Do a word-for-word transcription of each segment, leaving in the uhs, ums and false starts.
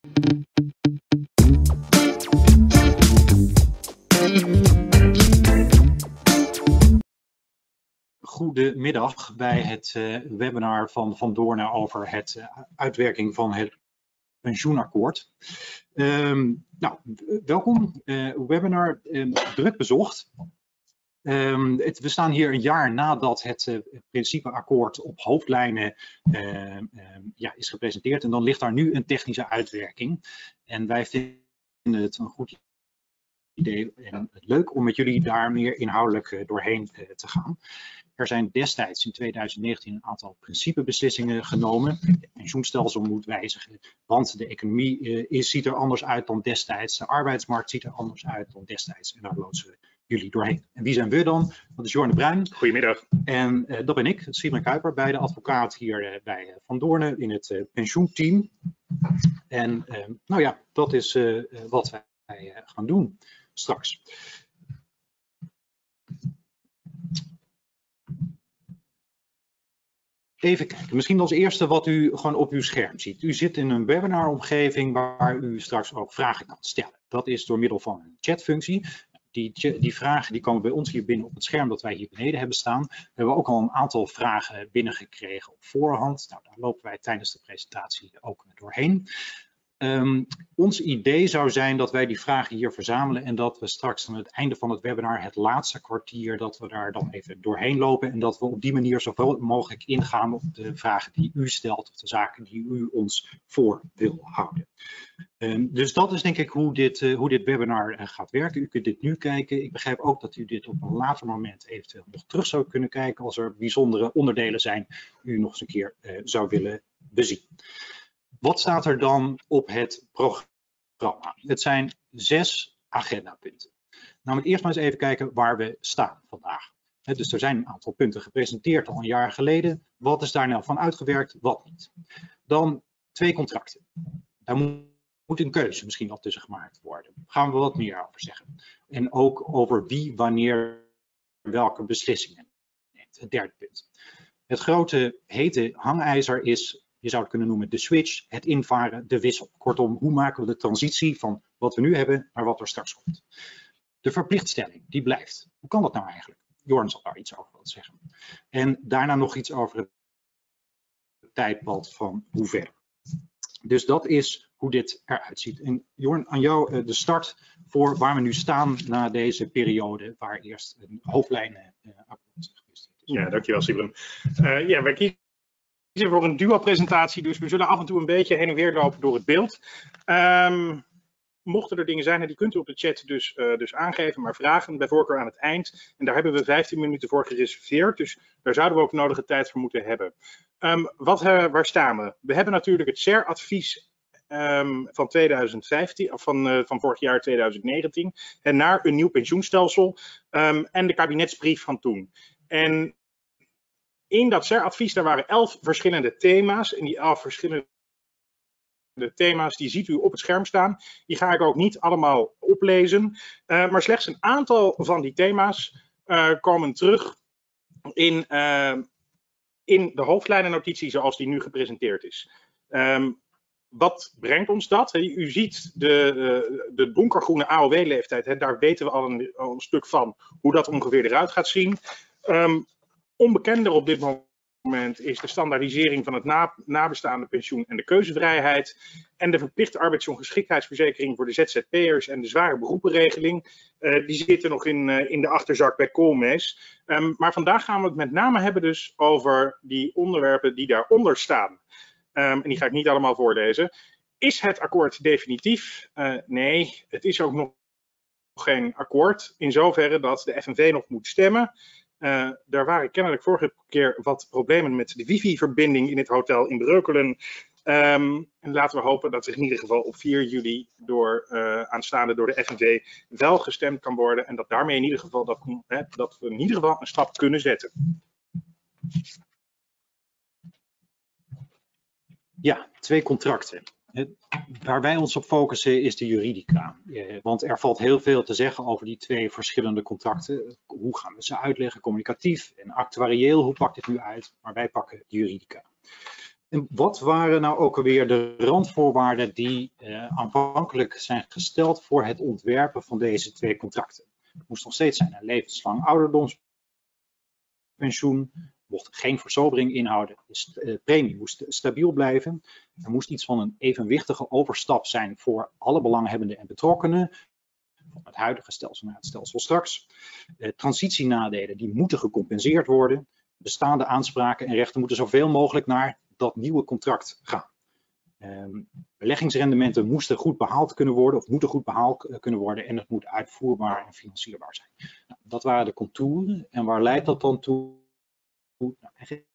Goedemiddag bij het uh, webinar van Van Doorne over het uh, uitwerking van het pensioenakkoord. Um, nou, welkom. Uh, webinar um, druk bezocht. Um, het, we staan hier een jaar nadat het uh, principeakkoord op hoofdlijnen uh, uh, ja, is gepresenteerd en dan ligt daar nu een technische uitwerking. En wij vinden het een goed idee en leuk om met jullie daar meer inhoudelijk uh, doorheen uh, te gaan. Er zijn destijds in tweeduizend negentien een aantal principebeslissingen genomen. Het pensioenstelsel moet wijzigen, want de economie uh, is, ziet er anders uit dan destijds. De arbeidsmarkt ziet er anders uit dan destijds. En daar loodsen we jullie doorheen. En wie zijn we dan? Dat is Jorn de Bruin. Goedemiddag. En uh, dat ben ik, Simon Kuiper, beide advocaat hier uh, bij uh, Van Doorne in het uh, pensioenteam. En uh, nou ja, dat is uh, wat wij uh, gaan doen straks. Even kijken, misschien als eerste wat u gewoon op uw scherm ziet. U zit in een webinaromgeving waar u straks ook vragen kan stellen. Dat is door middel van een chatfunctie. Die, die vragen die komen bij ons hier binnen op het scherm dat wij hier beneden hebben staan. We hebben ook al een aantal vragen binnengekregen op voorhand. Nou, daar lopen wij tijdens de presentatie ook doorheen. Um, ons idee zou zijn dat wij die vragen hier verzamelen en dat we straks aan het einde van het webinar, het laatste kwartier, dat we daar dan even doorheen lopen en dat we op die manier zoveel mogelijk ingaan op de vragen die u stelt of de zaken die u ons voor wil houden. Um, dus dat is denk ik hoe dit, uh, hoe dit webinar uh, gaat werken. U kunt dit nu kijken. Ik begrijp ook dat u dit op een later moment eventueel nog terug zou kunnen kijken als er bijzondere onderdelen zijn u nog eens een keer uh, zou willen bezien. Wat staat er dan op het programma? Het zijn zes agendapunten. Namelijk eerst maar eens even kijken waar we staan vandaag. Dus er zijn een aantal punten gepresenteerd al een jaar geleden. Wat is daar nou van uitgewerkt, wat niet? Dan twee contracten. Daar moet een keuze misschien al tussen gemaakt worden. Daar gaan we wat meer over zeggen. En ook over wie, wanneer, welke beslissingen neemt. Het derde punt. Het grote hete hangijzer is, je zou het kunnen noemen de switch, het invaren, de wissel. Kortom, hoe maken we de transitie van wat we nu hebben naar wat er straks komt. De verplichtstelling, die blijft. Hoe kan dat nou eigenlijk? Jorn zal daar iets over willen zeggen. En daarna nog iets over het tijdpad van hoe ver. Dus dat is hoe dit eruit ziet. En Jorn, aan jou de start voor waar we nu staan na deze periode, waar eerst een hoofdlijnenakkoord is geweest. Ja, dankjewel Sibren. Uh, ja, wij kiezen voor een duo-presentatie, dus we zullen af en toe een beetje heen en weer lopen door het beeld. Um, mochten er dingen zijn, die kunt u op de chat dus, uh, dus aangeven, maar vragen bij voorkeur aan het eind. En daar hebben we vijftien minuten voor gereserveerd, dus daar zouden we ook nodige tijd voor moeten hebben. Um, wat, uh, waar staan we? We hebben natuurlijk het S E R-advies um, van tweeduizend vijftien, of van, uh, van vorig jaar tweeduizend negentien, en naar een nieuw pensioenstelsel um, en de kabinetsbrief van toen. En in dat S E R-advies, daar waren elf verschillende thema's. En die elf verschillende thema's, die ziet u op het scherm staan. Die ga ik ook niet allemaal oplezen. Uh, maar slechts een aantal van die thema's uh, komen terug in, uh, in de hoofdlijnennotitie zoals die nu gepresenteerd is. Um, wat brengt ons dat? U ziet de, uh, de donkergroene A O W-leeftijd. Daar weten we al een, al een stuk van hoe dat ongeveer eruit gaat zien. Um, Onbekender op dit moment is de standaardisering van het na, nabestaande pensioen en de keuzevrijheid en de verplichte arbeidsongeschiktheidsverzekering voor de Z Z P'ers en de zware beroepenregeling. Uh, die zitten nog in, uh, in de achterzak bij Koolmees. Um, maar vandaag gaan we het met name hebben dus over die onderwerpen die daaronder staan. Um, en die ga ik niet allemaal voorlezen. Is het akkoord definitief? Uh, nee, het is ook nog geen akkoord in zoverre dat de F N V nog moet stemmen. Uh, daar waren kennelijk vorige keer wat problemen met de wifi-verbinding in het hotel in Breukelen. Um, en laten we hopen dat er in ieder geval op vier juli door, uh, aanstaande door de F N V wel gestemd kan worden. En dat daarmee in ieder geval dat, hè, dat we in ieder geval een stap kunnen zetten. Ja, twee contracten. Waar wij ons op focussen is de juridica. Want er valt heel veel te zeggen over die twee verschillende contracten. Hoe gaan we ze uitleggen, communicatief en actuarieel, hoe pakt het nu uit? Maar wij pakken de juridica. En wat waren nou ook alweer de randvoorwaarden die uh, aanvankelijk zijn gesteld voor het ontwerpen van deze twee contracten? Het moest nog steeds zijn een levenslang ouderdomspensioen, mocht geen verzobering inhouden, de premie moest stabiel blijven. Er moest iets van een evenwichtige overstap zijn voor alle belanghebbenden en betrokkenen, van het huidige stelsel naar het stelsel straks. Uh, transitienadelen die moeten gecompenseerd worden. Bestaande aanspraken en rechten moeten zoveel mogelijk naar dat nieuwe contract gaan. Um, beleggingsrendementen moesten goed behaald kunnen worden of moeten goed behaald kunnen worden en het moet uitvoerbaar en financierbaar zijn. Nou, dat waren de contouren en waar leidt dat dan toe? Nou, eigenlijk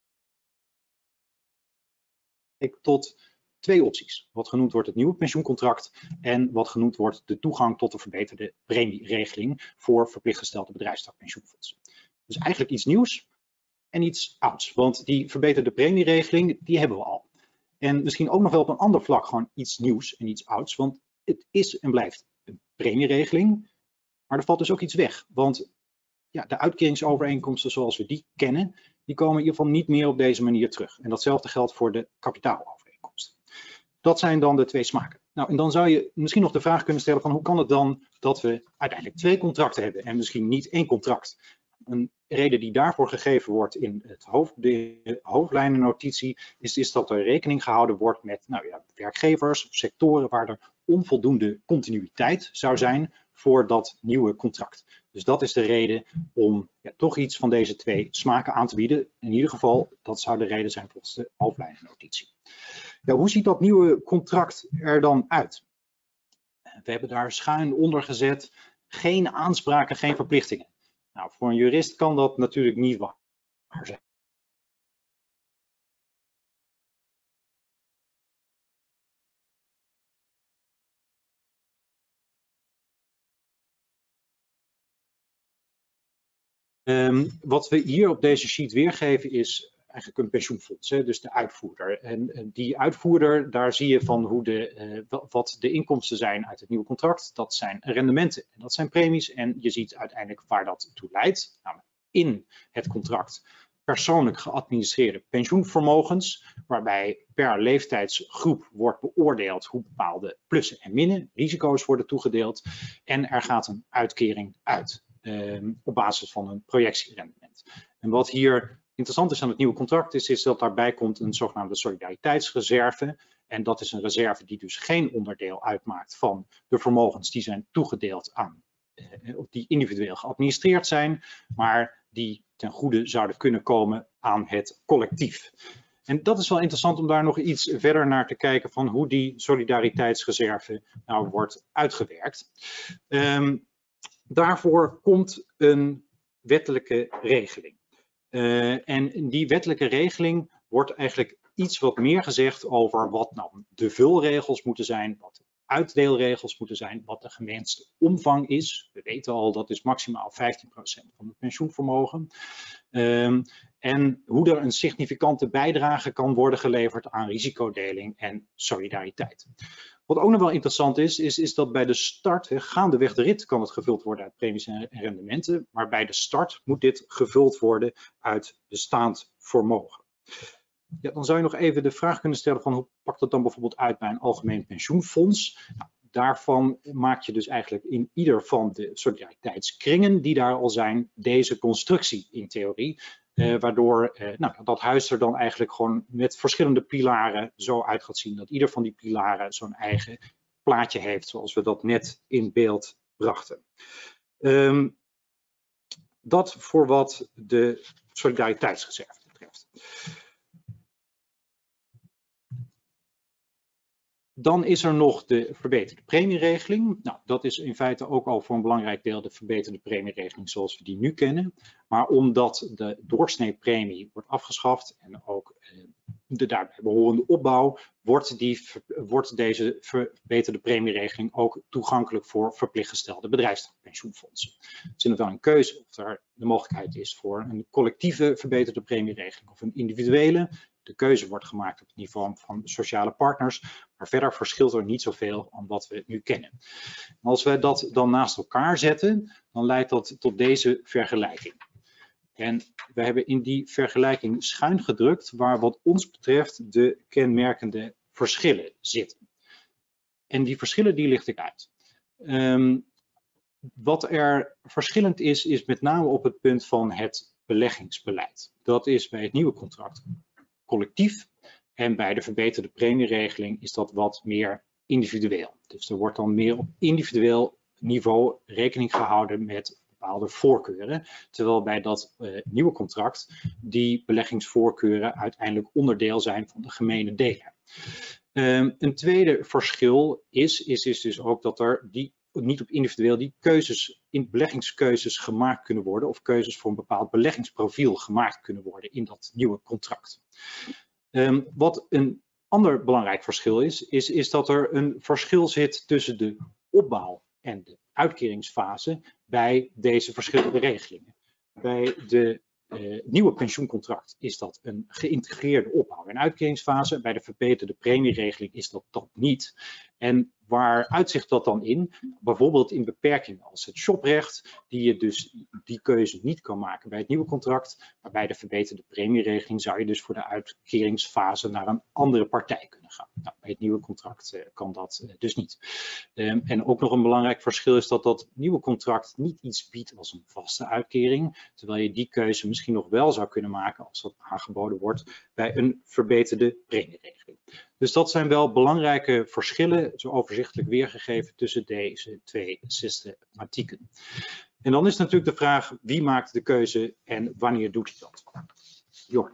tot twee opties. Wat genoemd wordt het nieuwe pensioencontract en wat genoemd wordt de toegang tot de verbeterde premieregeling voor verplicht gestelde bedrijfstakpensioenfondsen. Dus eigenlijk iets nieuws en iets ouds, want die verbeterde premieregeling die hebben we al. En misschien ook nog wel op een ander vlak gewoon iets nieuws en iets ouds, want het is en blijft een premieregeling, maar er valt dus ook iets weg. Want ja, de uitkeringsovereenkomsten zoals we die kennen, die komen in ieder geval niet meer op deze manier terug. En datzelfde geldt voor de kapitaalovereenkomsten. Dat zijn dan de twee smaken. Nou, en dan zou je misschien nog de vraag kunnen stellen van hoe kan het dan dat we uiteindelijk twee contracten hebben en misschien niet één contract? Een reden die daarvoor gegeven wordt in het hoofd, de hoofdlijnennotitie is, is dat er rekening gehouden wordt met nou ja, werkgevers of sectoren waar er onvoldoende continuïteit zou zijn voor dat nieuwe contract. Dus dat is de reden om ja, toch iets van deze twee smaken aan te bieden. In ieder geval, dat zou de reden zijn volgens de hoofdlijnennotitie. Ja, hoe ziet dat nieuwe contract er dan uit? We hebben daar schuin onder gezet, geen aanspraken, geen verplichtingen. Nou, voor een jurist kan dat natuurlijk niet waar zijn. Um, wat we hier op deze sheet weergeven is eigenlijk een pensioenfonds, hè, dus de uitvoerder. En, en die uitvoerder, daar zie je van hoe de, uh, wat de inkomsten zijn uit het nieuwe contract. Dat zijn rendementen en dat zijn premies. En je ziet uiteindelijk waar dat toe leidt. Namelijk in het contract persoonlijk geadministreerde pensioenvermogens, waarbij per leeftijdsgroep wordt beoordeeld hoe bepaalde plussen en minnen, risico's worden toegedeeld. En er gaat een uitkering uit. Um, op basis van een projectierendement. En wat hier interessant is aan het nieuwe contract is, is dat daarbij komt een zogenaamde solidariteitsreserve. En dat is een reserve die dus geen onderdeel uitmaakt van de vermogens die zijn toegedeeld aan, uh, die individueel geadministreerd zijn, maar die ten goede zouden kunnen komen aan het collectief. En dat is wel interessant om daar nog iets verder naar te kijken van hoe die solidariteitsreserve nou wordt uitgewerkt. Um, Daarvoor komt een wettelijke regeling. Uh, en die wettelijke regeling wordt eigenlijk iets wat meer gezegd over wat nou de vulregels moeten zijn, wat de uitdeelregels moeten zijn, wat de gewenste omvang is. We weten al dat is maximaal vijftien procent van het pensioenvermogen. Um, en hoe er een significante bijdrage kan worden geleverd aan risicodeling en solidariteit. Wat ook nog wel interessant is, is, is dat bij de start, he, gaandeweg de rit kan het gevuld worden uit premies en rendementen, maar bij de start moet dit gevuld worden uit bestaand vermogen. Ja, dan zou je nog even de vraag kunnen stellen van hoe pakt dat dan bijvoorbeeld uit bij een algemeen pensioenfonds? Nou, daarvan maak je dus eigenlijk in ieder van de solidariteitskringen die daar al zijn, deze constructie in theorie. Uh, waardoor uh, nou, dat huis er dan eigenlijk gewoon met verschillende pilaren zo uit gaat zien dat ieder van die pilaren zo'n eigen plaatje heeft, zoals we dat net in beeld brachten. Um, dat voor wat de solidariteitsreserve betreft. Dan is er nog de verbeterde premieregeling. Nou, dat is in feite ook al voor een belangrijk deel de verbeterde premieregeling zoals we die nu kennen. Maar omdat de doorsneepremie wordt afgeschaft en ook de daarbij behorende opbouw, wordt, die, wordt deze verbeterde premieregeling ook toegankelijk voor verplicht gestelde bedrijfspensioenfondsen. Het is inderdaad een keuze of er de mogelijkheid is voor een collectieve verbeterde premieregeling of een individuele. De keuze wordt gemaakt op het niveau van sociale partners, maar verder verschilt er niet zoveel aan wat we nu kennen. En als we dat dan naast elkaar zetten, dan leidt dat tot deze vergelijking. En we hebben in die vergelijking schuin gedrukt waar wat ons betreft de kenmerkende verschillen zitten. En die verschillen die licht ik uit. Um, wat er verschillend is, is met name op het punt van het beleggingsbeleid. Dat is bij het nieuwe contract collectief en bij de verbeterde premieregeling is dat wat meer individueel. Dus er wordt dan meer op individueel niveau rekening gehouden met bepaalde voorkeuren. Terwijl bij dat uh, nieuwe contract die beleggingsvoorkeuren uiteindelijk onderdeel zijn van de gemene deler. Um, een tweede verschil is, is, is dus ook dat er die, niet op individueel die keuzes, in beleggingskeuzes gemaakt kunnen worden of keuzes voor een bepaald beleggingsprofiel gemaakt kunnen worden in dat nieuwe contract. Um, wat een ander belangrijk verschil is, is, is dat er een verschil zit tussen de opbouw en de uitkeringsfase bij deze verschillende regelingen. Bij de uh, nieuwe pensioencontract is dat een geïntegreerde opbouw- en uitkeringsfase. Bij de verbeterde premieregeling is dat dat niet. En waar uitzicht dat dan in? Bijvoorbeeld in beperkingen als het shoprecht, die je dus die keuze niet kan maken bij het nieuwe contract. Maar bij de verbeterde premieregeling zou je dus voor de uitkeringsfase naar een andere partij kunnen gaan. Nou, bij het nieuwe contract uh, kan dat uh, dus niet. Um, en ook nog een belangrijk verschil is dat dat nieuwe contract niet iets biedt als een vaste uitkering. Terwijl je die keuze misschien nog wel zou kunnen maken als dat aangeboden wordt bij een verbeterde premieregeling. Dus dat zijn wel belangrijke verschillen, zo overzichtelijk weergegeven tussen deze twee systematieken. En dan is natuurlijk de vraag, wie maakt de keuze en wanneer doet hij dat? Jorn.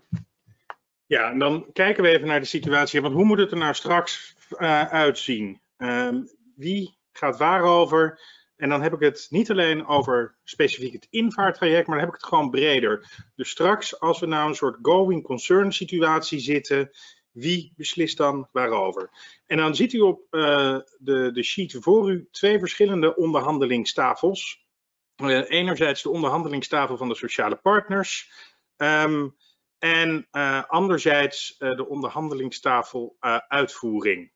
Ja, en dan kijken we even naar de situatie, want hoe moet het er nou straks uh, uitzien? Uh, wie gaat waarover? En dan heb ik het niet alleen over specifiek het invaartraject, maar dan heb ik het gewoon breder. Dus straks, als we nou een soort going concern situatie zitten, wie beslist dan waarover? En dan ziet u op uh, de, de sheet voor u twee verschillende onderhandelingstafels. Uh, enerzijds de onderhandelingstafel van de sociale partners. Um, en uh, anderzijds uh, de onderhandelingstafel uh, uitvoering.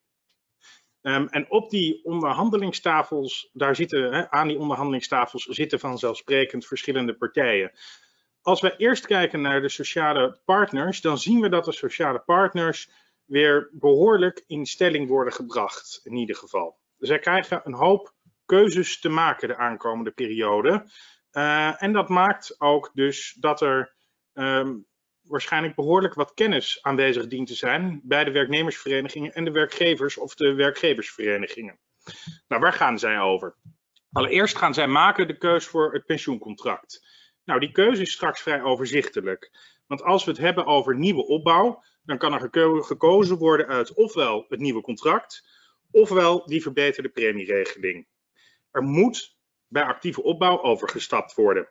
Um, en op die onderhandelingstafels, daar zitten, hè, aan die onderhandelingstafels zitten vanzelfsprekend verschillende partijen. Als we eerst kijken naar de sociale partners, dan zien we dat de sociale partners weer behoorlijk in stelling worden gebracht, in ieder geval. Zij krijgen een hoop keuzes te maken de aankomende periode. Uh, en dat maakt ook dus dat er um, waarschijnlijk behoorlijk wat kennis aanwezig dient te zijn bij de werknemersverenigingen en de werkgevers of de werkgeversverenigingen. Nou, waar gaan zij over? Allereerst gaan zij maken de keus voor het pensioencontract. Nou, die keuze is straks vrij overzichtelijk. Want als we het hebben over nieuwe opbouw, dan kan er geko- gekozen worden uit ofwel het nieuwe contract, ofwel die verbeterde premieregeling. Er moet bij actieve opbouw overgestapt worden.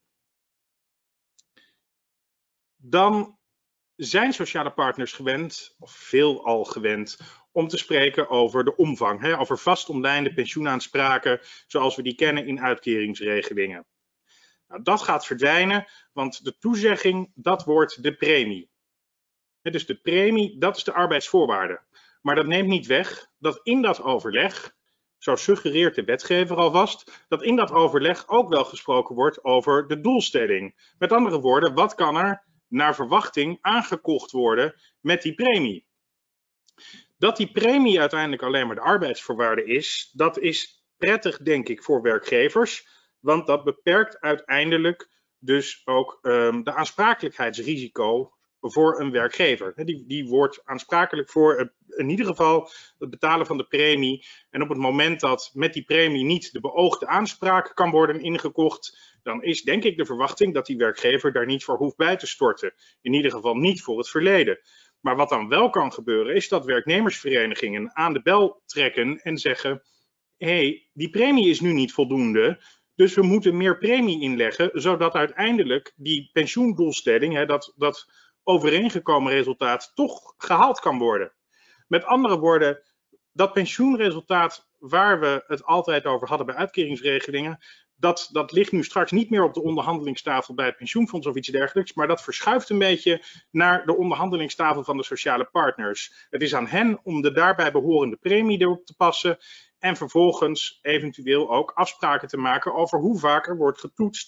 Dan zijn sociale partners gewend, of veelal gewend, om te spreken over de omvang, hè, over vastomlijnde pensioenaanspraken, zoals we die kennen in uitkeringsregelingen. Nou, dat gaat verdwijnen, want de toezegging, dat wordt de premie. Dus de premie, dat is de arbeidsvoorwaarde. Maar dat neemt niet weg dat in dat overleg, zo suggereert de wetgever alvast, dat in dat overleg ook wel gesproken wordt over de doelstelling. Met andere woorden, wat kan er naar verwachting aangekocht worden met die premie? Dat die premie uiteindelijk alleen maar de arbeidsvoorwaarde is, dat is prettig, denk ik, voor werkgevers. Want dat beperkt uiteindelijk dus ook um, de aansprakelijkheidsrisico voor een werkgever. Die, die wordt aansprakelijk voor het, in ieder geval het betalen van de premie. En op het moment dat met die premie niet de beoogde aanspraak kan worden ingekocht, dan is denk ik de verwachting dat die werkgever daar niet voor hoeft bij te storten. In ieder geval niet voor het verleden. Maar wat dan wel kan gebeuren is dat werknemersverenigingen aan de bel trekken en zeggen: hé, hey, die premie is nu niet voldoende. Dus we moeten meer premie inleggen, zodat uiteindelijk die pensioendoelstelling, hè, dat, dat overeengekomen resultaat, toch gehaald kan worden. Met andere woorden, dat pensioenresultaat waar we het altijd over hadden bij uitkeringsregelingen, dat, dat ligt nu straks niet meer op de onderhandelingstafel bij het pensioenfonds of iets dergelijks, maar dat verschuift een beetje naar de onderhandelingstafel van de sociale partners. Het is aan hen om de daarbij behorende premie erop te passen en vervolgens eventueel ook afspraken te maken over hoe vaak er wordt getoetst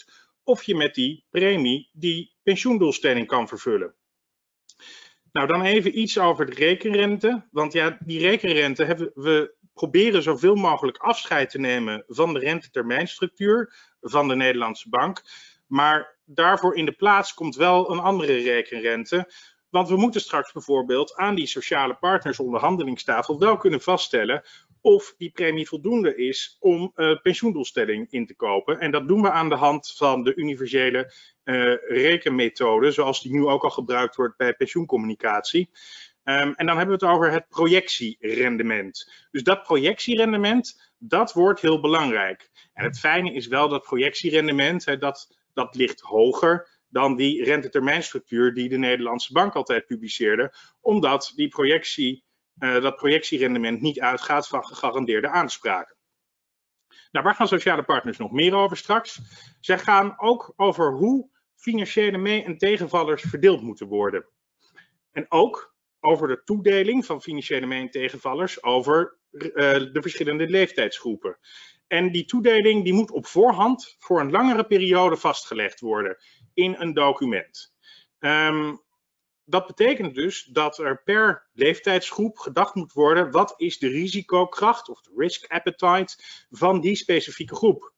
of je met die premie die pensioendoelstelling kan vervullen. Nou, dan even iets over de rekenrente. Want ja, die rekenrente hebben we proberen zoveel mogelijk afscheid te nemen van de rentetermijnstructuur van de Nederlandse Bank. Maar daarvoor in de plaats komt wel een andere rekenrente. Want we moeten straks bijvoorbeeld aan die sociale partners onderhandelingstafel wel kunnen vaststellen of die premie voldoende is om uh, pensioendoelstelling in te kopen. En dat doen we aan de hand van de universele uh, rekenmethode, zoals die nu ook al gebruikt wordt bij pensioencommunicatie. Um, en dan hebben we het over het projectierendement. Dus dat projectierendement, dat wordt heel belangrijk. En het fijne is wel dat projectierendement, hè, dat, dat ligt hoger dan die rentetermijnstructuur die de Nederlandse Bank altijd publiceerde, omdat die projectie, uh, dat projectierendement niet uitgaat van gegarandeerde aanspraken. Nou, waar gaan sociale partners nog meer over straks? Zij gaan ook over hoe financiële mee- en tegenvallers verdeeld moeten worden. En ook over de toedeling van financiële mee- en tegenvallers over uh, de verschillende leeftijdsgroepen. En die toedeling die moet op voorhand voor een langere periode vastgelegd worden in een document. Um, dat betekent dus dat er per leeftijdsgroep gedacht moet worden, wat is de risicokracht of de risk appetite van die specifieke groep.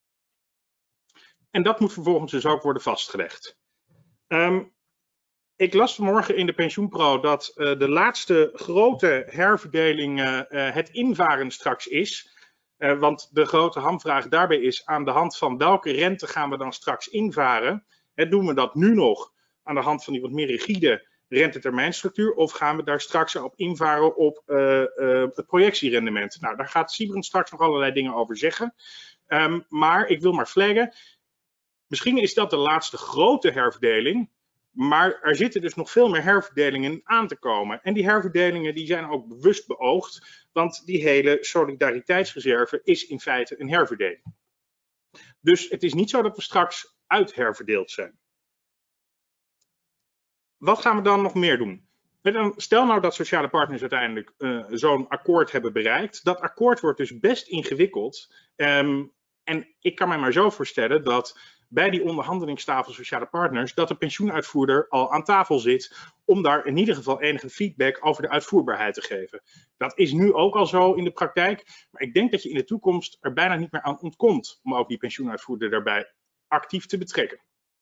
En dat moet vervolgens dus ook worden vastgelegd. Um, ik las vanmorgen in de PensioenPro dat uh, de laatste grote herverdeling uh, uh, het invaren straks is. Uh, want de grote hamvraag daarbij is aan de hand van welke rente gaan we dan straks invaren. He, doen we dat nu nog aan de hand van die wat meer rigide rentetermijnstructuur of gaan we daar straks op invaren op uh, uh, het projectierendement? Nou, daar gaat Siebren straks nog allerlei dingen over zeggen. Um, maar ik wil maar flaggen, misschien is dat de laatste grote herverdeling, maar er zitten dus nog veel meer herverdelingen aan te komen. En die herverdelingen die zijn ook bewust beoogd, want die hele solidariteitsreserve is in feite een herverdeling. Dus het is niet zo dat we straks uitherverdeeld zijn. Wat gaan we dan nog meer doen? Stel nou dat sociale partners uiteindelijk uh, zo'n akkoord hebben bereikt. Dat akkoord wordt dus best ingewikkeld. Um, en ik kan mij maar zo voorstellen dat bij die onderhandelingstafel sociale partners, dat de pensioenuitvoerder al aan tafel zit om daar in ieder geval enige feedback over de uitvoerbaarheid te geven. Dat is nu ook al zo in de praktijk, maar ik denk dat je in de toekomst er bijna niet meer aan ontkomt om ook die pensioenuitvoerder daarbij actief te betrekken.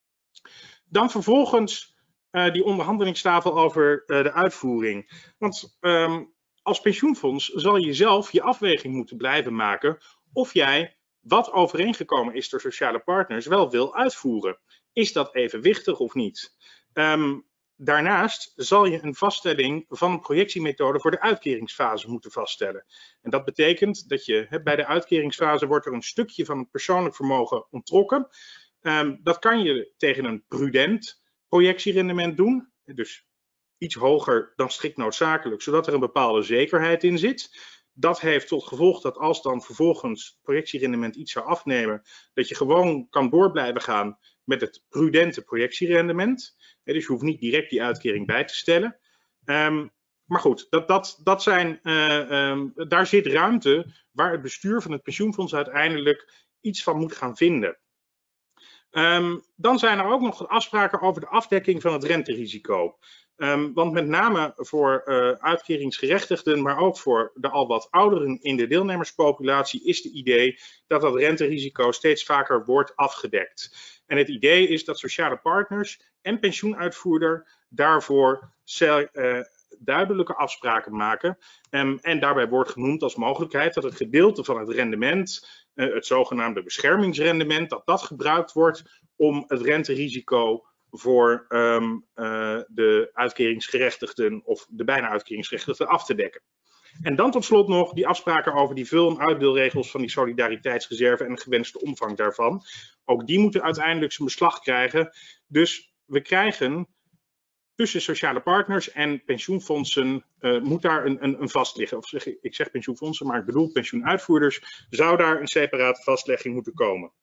Dan vervolgens uh, die onderhandelingstafel over uh, de uitvoering. Want um, als pensioenfonds zal je zelf je afweging moeten blijven maken of jij wat overeengekomen is door sociale partners wel wil uitvoeren. Is dat evenwichtig of niet? Um, daarnaast zal je een vaststelling van een projectiemethode voor de uitkeringsfase moeten vaststellen. En dat betekent dat je he, bij de uitkeringsfase wordt er een stukje van het persoonlijk vermogen onttrokken. Um, dat kan je tegen een prudent projectierendement doen. Dus iets hoger dan strikt noodzakelijk, zodat er een bepaalde zekerheid in zit. Dat heeft tot gevolg dat als dan vervolgens het projectierendement iets zou afnemen, dat je gewoon kan door blijven gaan met het prudente projectierendement. Dus je hoeft niet direct die uitkering bij te stellen. Um, maar goed, dat, dat, dat zijn, uh, um, daar zit ruimte waar het bestuur van het pensioenfonds uiteindelijk iets van moet gaan vinden. Um, dan zijn er ook nog afspraken over de afdekking van het renterisico. Um, want met name voor uh, uitkeringsgerechtigden, maar ook voor de al wat ouderen in de deelnemerspopulatie is het idee dat dat renterisico steeds vaker wordt afgedekt. En het idee is dat sociale partners en pensioenuitvoerder daarvoor uh, duidelijke afspraken maken. Um, en daarbij wordt genoemd als mogelijkheid dat het gedeelte van het rendement, uh, het zogenaamde beschermingsrendement, dat dat gebruikt wordt om het renterisico voor um, uh, de uitkeringsgerechtigden of de bijna uitkeringsgerechtigden af te dekken. En dan tot slot nog die afspraken over die vul- en uitdeelregels van die solidariteitsreserve en de gewenste omvang daarvan. Ook die moeten uiteindelijk zijn beslag krijgen. Dus we krijgen tussen sociale partners en pensioenfondsen uh, moet daar een, een, een vast liggen. Of zeg, ik zeg pensioenfondsen, maar ik bedoel pensioenuitvoerders, zou daar een separate vastlegging moeten komen.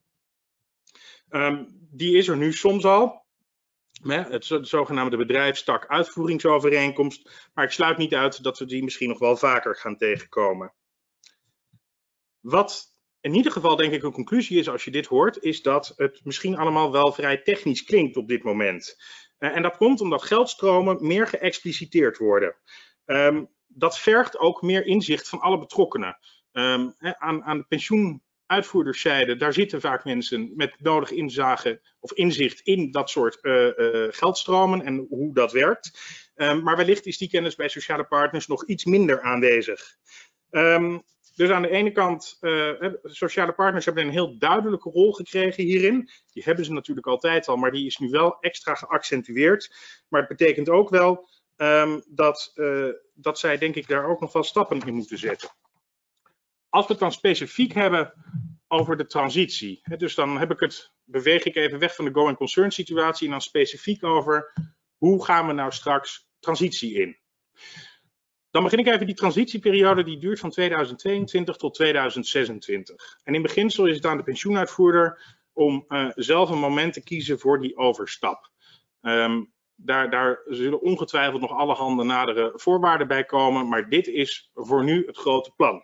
Um, die is er nu soms al. Het zogenaamde bedrijfstak uitvoeringsovereenkomst, maar ik sluit niet uit dat we die misschien nog wel vaker gaan tegenkomen. Wat in ieder geval denk ik een conclusie is als je dit hoort, is dat het misschien allemaal wel vrij technisch klinkt op dit moment. Uh, en dat komt omdat geldstromen meer geëxpliciteerd worden. Um, dat vergt ook meer inzicht van alle betrokkenen. Um, aan, aan de pensioenuitvoerderszijde, daar zitten vaak mensen met nodig inzage of inzicht in dat soort uh, uh, geldstromen en hoe dat werkt. Um, maar wellicht is die kennis bij sociale partners nog iets minder aanwezig. Um, dus aan de ene kant, uh, sociale partners hebben een heel duidelijke rol gekregen hierin. Die hebben ze natuurlijk altijd al, maar die is nu wel extra geaccentueerd. Maar het betekent ook wel um, dat, uh, dat zij denk ik daar ook nog wel stappen in moeten zetten. Als we het dan specifiek hebben over de transitie, hè, dus dan heb ik het, beweeg ik even weg van de going concern situatie en dan specifiek over hoe gaan we nou straks transitie in. Dan begin ik even die transitieperiode, die duurt van tweeduizend tweeëntwintig tot tweeduizend zesentwintig. En in beginsel is het aan de pensioenuitvoerder om uh, zelf een moment te kiezen voor die overstap. Um, daar, daar zullen ongetwijfeld nog allerhande nadere voorwaarden bij komen, maar dit is voor nu het grote plan.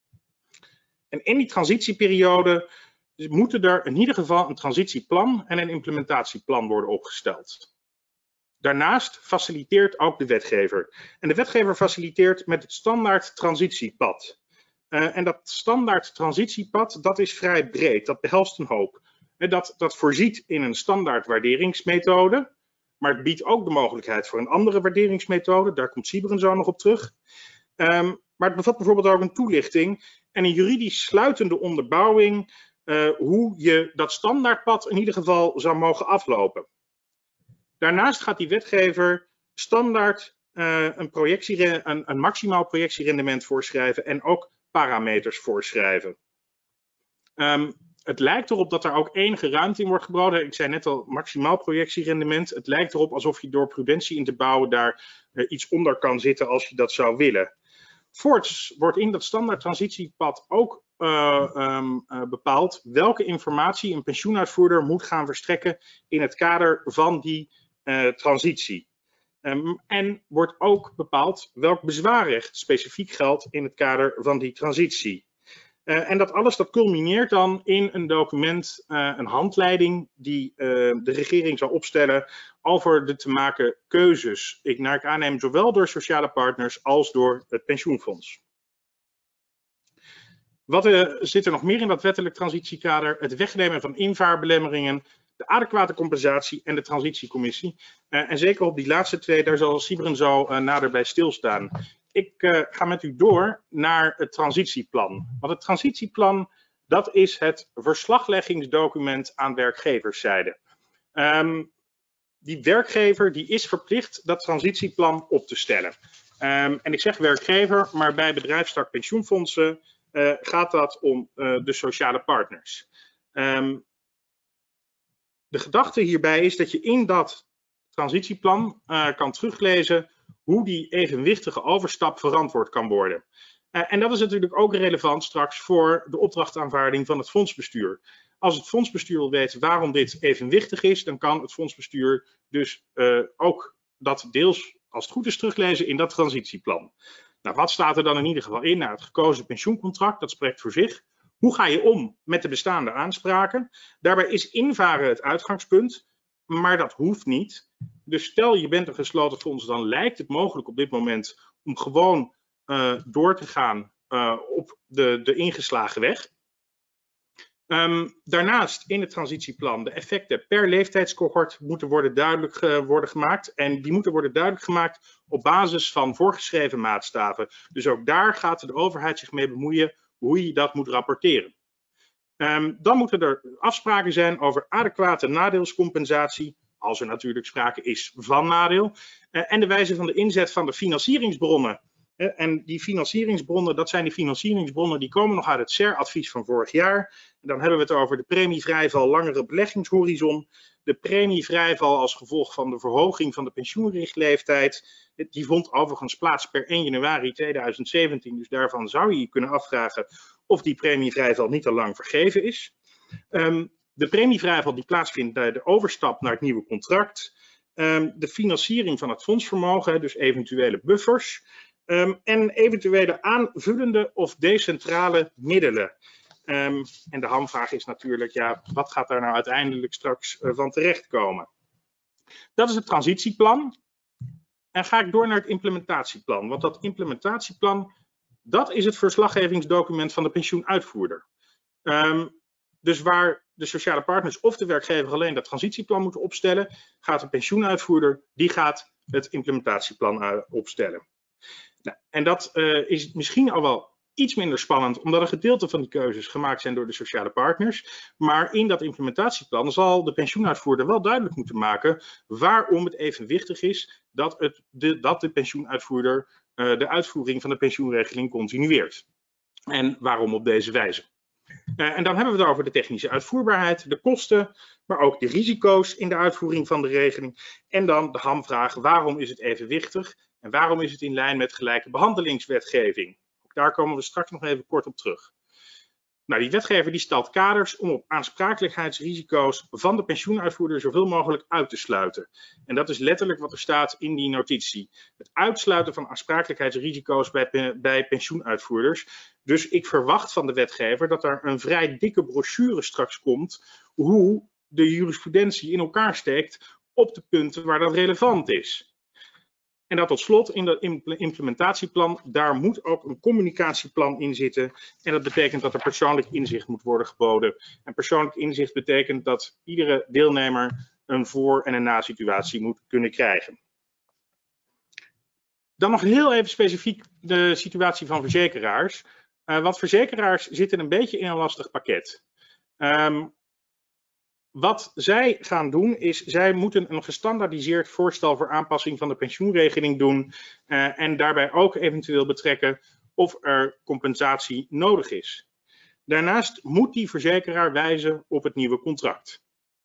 En in die transitieperiode moeten er in ieder geval een transitieplan en een implementatieplan worden opgesteld. Daarnaast faciliteert ook de wetgever. En de wetgever faciliteert met het standaard transitiepad. Uh, en dat standaard transitiepad, dat is vrij breed, dat behelst een hoop. En dat, dat voorziet in een standaard waarderingsmethode, maar het biedt ook de mogelijkheid voor een andere waarderingsmethode, daar komt Sybren zo nog op terug. Um, maar het bevat bijvoorbeeld ook een toelichting en een juridisch sluitende onderbouwing uh, hoe je dat standaardpad in ieder geval zou mogen aflopen. Daarnaast gaat die wetgever standaard uh, een, projectie, een, een maximaal projectierendement voorschrijven en ook parameters voorschrijven. Um, het lijkt erop dat er ook enige ruimte in wordt geboden. Ik zei net al, maximaal projectierendement. Het lijkt erop alsof je door prudentie in te bouwen daar uh, iets onder kan zitten als je dat zou willen. Voorts wordt in dat standaard transitiepad ook uh, um, uh, bepaald welke informatie een pensioenuitvoerder moet gaan verstrekken in het kader van die uh, transitie. Um, en wordt ook bepaald welk bezwaarrecht specifiek geldt in het kader van die transitie. Uh, en dat alles dat culmineert dan in een document, uh, een handleiding die uh, de regering zal opstellen over de te maken keuzes. Ik naar ik aanneem zowel door sociale partners als door het pensioenfonds. Wat uh, zit er nog meer in dat wettelijk transitiekader? Het wegnemen van invaarbelemmeringen, de adequate compensatie en de transitiecommissie. Uh, en zeker op die laatste twee, daar zal Sybren zo uh, nader bij stilstaan. Ik uh, ga met u door naar het transitieplan. Want het transitieplan, dat is het verslagleggingsdocument aan werkgeverszijde. Um, die werkgever die is verplicht dat transitieplan op te stellen. Um, en ik zeg werkgever, maar bij bedrijfstak pensioenfondsen uh, gaat dat om uh, de sociale partners. Um, de gedachte hierbij is dat je in dat transitieplan uh, kan teruglezen hoe die evenwichtige overstap verantwoord kan worden. Uh, en dat is natuurlijk ook relevant straks voor de opdrachtaanvaarding van het fondsbestuur. Als het fondsbestuur wil weten waarom dit evenwichtig is, dan kan het fondsbestuur dus uh, ook dat deels, als het goed is, teruglezen in dat transitieplan. Nou, wat staat er dan in ieder geval in? Nou, het gekozen pensioencontract, dat spreekt voor zich. Hoe ga je om met de bestaande aanspraken? Daarbij is invaren het uitgangspunt, maar dat hoeft niet. Dus stel je bent een gesloten fonds, dan lijkt het mogelijk op dit moment om gewoon uh, door te gaan uh, op de, de ingeslagen weg. Um, daarnaast in het transitieplan de effecten per leeftijdscohort moeten worden duidelijk uh, worden gemaakt. En die moeten worden duidelijk gemaakt op basis van voorgeschreven maatstaven. Dus ook daar gaat de overheid zich mee bemoeien hoe je dat moet rapporteren. Um, dan moeten er afspraken zijn over adequate nadeelscompensatie, als er natuurlijk sprake is van nadeel, uh, en de wijze van de inzet van de financieringsbronnen. Uh, en die financieringsbronnen, dat zijn die financieringsbronnen die komen nog uit het S E R-advies van vorig jaar. En dan hebben we het over de premievrijval langere beleggingshorizon, de premievrijval als gevolg van de verhoging van de pensioenrichtleeftijd. Die vond overigens plaats per één januari tweeduizend zeventien, dus daarvan zou je je kunnen afvragen of die premievrijval niet al lang vergeven is. Um, de premievrijval die plaatsvindt bij de overstap naar het nieuwe contract, um, de financiering van het fondsvermogen, dus eventuele buffers, um, en eventuele aanvullende of decentrale middelen. Um, en de hamvraag is natuurlijk, ja, wat gaat daar nou uiteindelijk straks uh, van terechtkomen? Dat is het transitieplan. En ga ik door naar het implementatieplan. Want dat implementatieplan, dat is het verslaggevingsdocument van de pensioenuitvoerder. Um, dus waar de sociale partners of de werkgever alleen dat transitieplan moeten opstellen, gaat de pensioenuitvoerder, die gaat het implementatieplan uh, opstellen. Nou, en dat uh, is misschien al wel iets minder spannend, omdat een gedeelte van die keuzes gemaakt zijn door de sociale partners. Maar in dat implementatieplan zal de pensioenuitvoerder wel duidelijk moeten maken waarom het evenwichtig is dat, het, de, dat de pensioenuitvoerder uh, de uitvoering van de pensioenregeling continueert. En waarom op deze wijze. Uh, en dan hebben we het over de technische uitvoerbaarheid, de kosten, maar ook de risico's in de uitvoering van de regeling. En dan de hamvraag, waarom is het evenwichtig en waarom is het in lijn met gelijke behandelingswetgeving? Ook daar komen we straks nog even kort op terug. Nou, die wetgever die stelt kaders om op aansprakelijkheidsrisico's van de pensioenuitvoerder zoveel mogelijk uit te sluiten. En dat is letterlijk wat er staat in die notitie. Het uitsluiten van aansprakelijkheidsrisico's bij, bij pensioenuitvoerders. Dus ik verwacht van de wetgever dat er een vrij dikke brochure straks komt hoe de jurisprudentie in elkaar steekt op de punten waar dat relevant is. En dat tot slot in dat implementatieplan, daar moet ook een communicatieplan in zitten. En dat betekent dat er persoonlijk inzicht moet worden geboden. En persoonlijk inzicht betekent dat iedere deelnemer een voor- en een na-situatie moet kunnen krijgen. Dan nog heel even specifiek de situatie van verzekeraars. Uh, want verzekeraars zitten een beetje in een lastig pakket. Um, Wat zij gaan doen is, zij moeten een gestandaardiseerd voorstel voor aanpassing van de pensioenregeling doen uh, en daarbij ook eventueel betrekken of er compensatie nodig is. Daarnaast moet die verzekeraar wijzen op het nieuwe contract.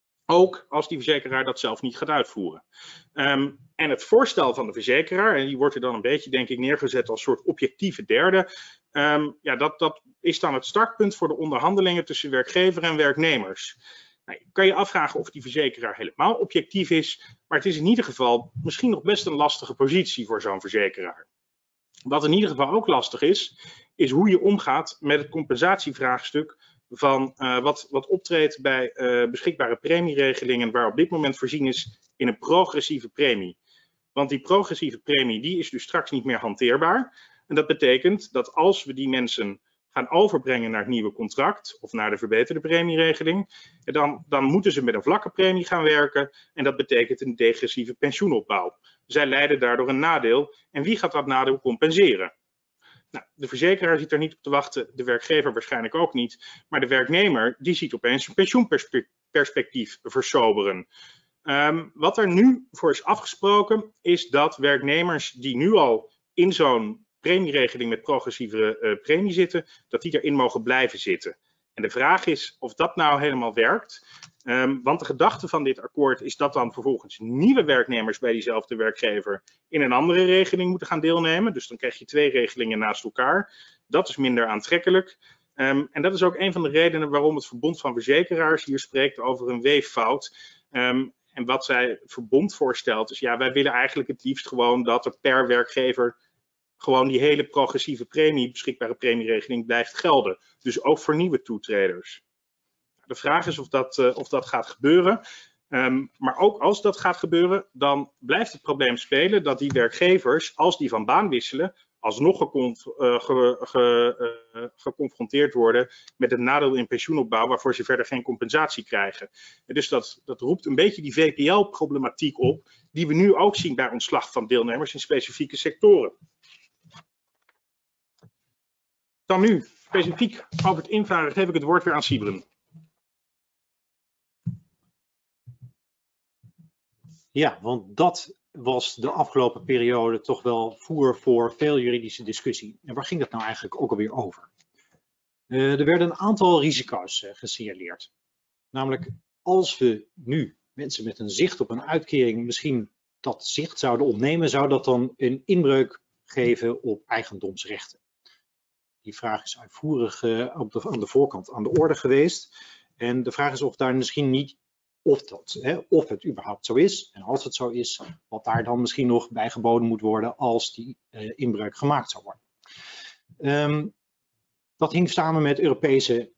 Ook als die verzekeraar dat zelf niet gaat uitvoeren. Um, en het voorstel van de verzekeraar, en die wordt er dan een beetje denk ik neergezet als soort objectieve derde, um, ja, dat, dat is dan het startpunt voor de onderhandelingen tussen werkgever en werknemers. Nou, je kan je afvragen of die verzekeraar helemaal objectief is, maar het is in ieder geval misschien nog best een lastige positie voor zo'n verzekeraar. Wat in ieder geval ook lastig is, is hoe je omgaat met het compensatievraagstuk van uh, wat, wat optreedt bij uh, beschikbare premieregelingen waar op dit moment voorzien is in een progressieve premie. Want die progressieve premie die is dus straks niet meer hanteerbaar. En dat betekent dat als we die mensen gaan overbrengen naar het nieuwe contract of naar de verbeterde premieregeling, dan, dan moeten ze met een vlakke premie gaan werken en dat betekent een degressieve pensioenopbouw. Zij lijden daardoor een nadeel en wie gaat dat nadeel compenseren? Nou, de verzekeraar zit er niet op te wachten, de werkgever waarschijnlijk ook niet, maar de werknemer die ziet opeens een pensioenperspectief versoberen. Um, wat er nu voor is afgesproken is dat werknemers die nu al in zo'n premieregeling met progressieve uh, premie zitten, dat die erin mogen blijven zitten. En de vraag is of dat nou helemaal werkt. Um, want de gedachte van dit akkoord is dat dan vervolgens nieuwe werknemers bij diezelfde werkgever in een andere regeling moeten gaan deelnemen. Dus dan krijg je twee regelingen naast elkaar. Dat is minder aantrekkelijk. Um, en dat is ook een van de redenen waarom het Verbond van Verzekeraars hier spreekt over een weeffout. Um, en wat zij het verbond voorstelt is, ja, wij willen eigenlijk het liefst gewoon dat er per werkgever gewoon die hele progressieve premie, beschikbare premieregeling blijft gelden. Dus ook voor nieuwe toetreders. De vraag is of dat, uh, of dat gaat gebeuren. Um, maar ook als dat gaat gebeuren, dan blijft het probleem spelen dat die werkgevers, als die van baan wisselen, alsnog geconf uh, ge ge uh, geconfronteerd worden met het nadeel in pensioenopbouw, waarvoor ze verder geen compensatie krijgen. En dus dat, dat roept een beetje die V P L-problematiek op, die we nu ook zien bij ontslag van deelnemers in specifieke sectoren. Dan nu, specifiek over het invaren, geef ik het woord weer aan Siebren. Ja, want dat was de afgelopen periode toch wel voer voor veel juridische discussie. En waar ging dat nou eigenlijk ook alweer over? Uh, er werden een aantal risico's uh, gesignaleerd. Namelijk, als we nu mensen met een zicht op een uitkering misschien dat zicht zouden ontnemen, zou dat dan een inbreuk geven op eigendomsrechten. Die vraag is uitvoerig uh, op de, aan de voorkant aan de orde geweest. En de vraag is of daar misschien niet, of, dat, hè, of het überhaupt zo is. En als het zo is, wat daar dan misschien nog bij geboden moet worden als die uh, inbreuk gemaakt zou worden. Um, dat hing samen met Europese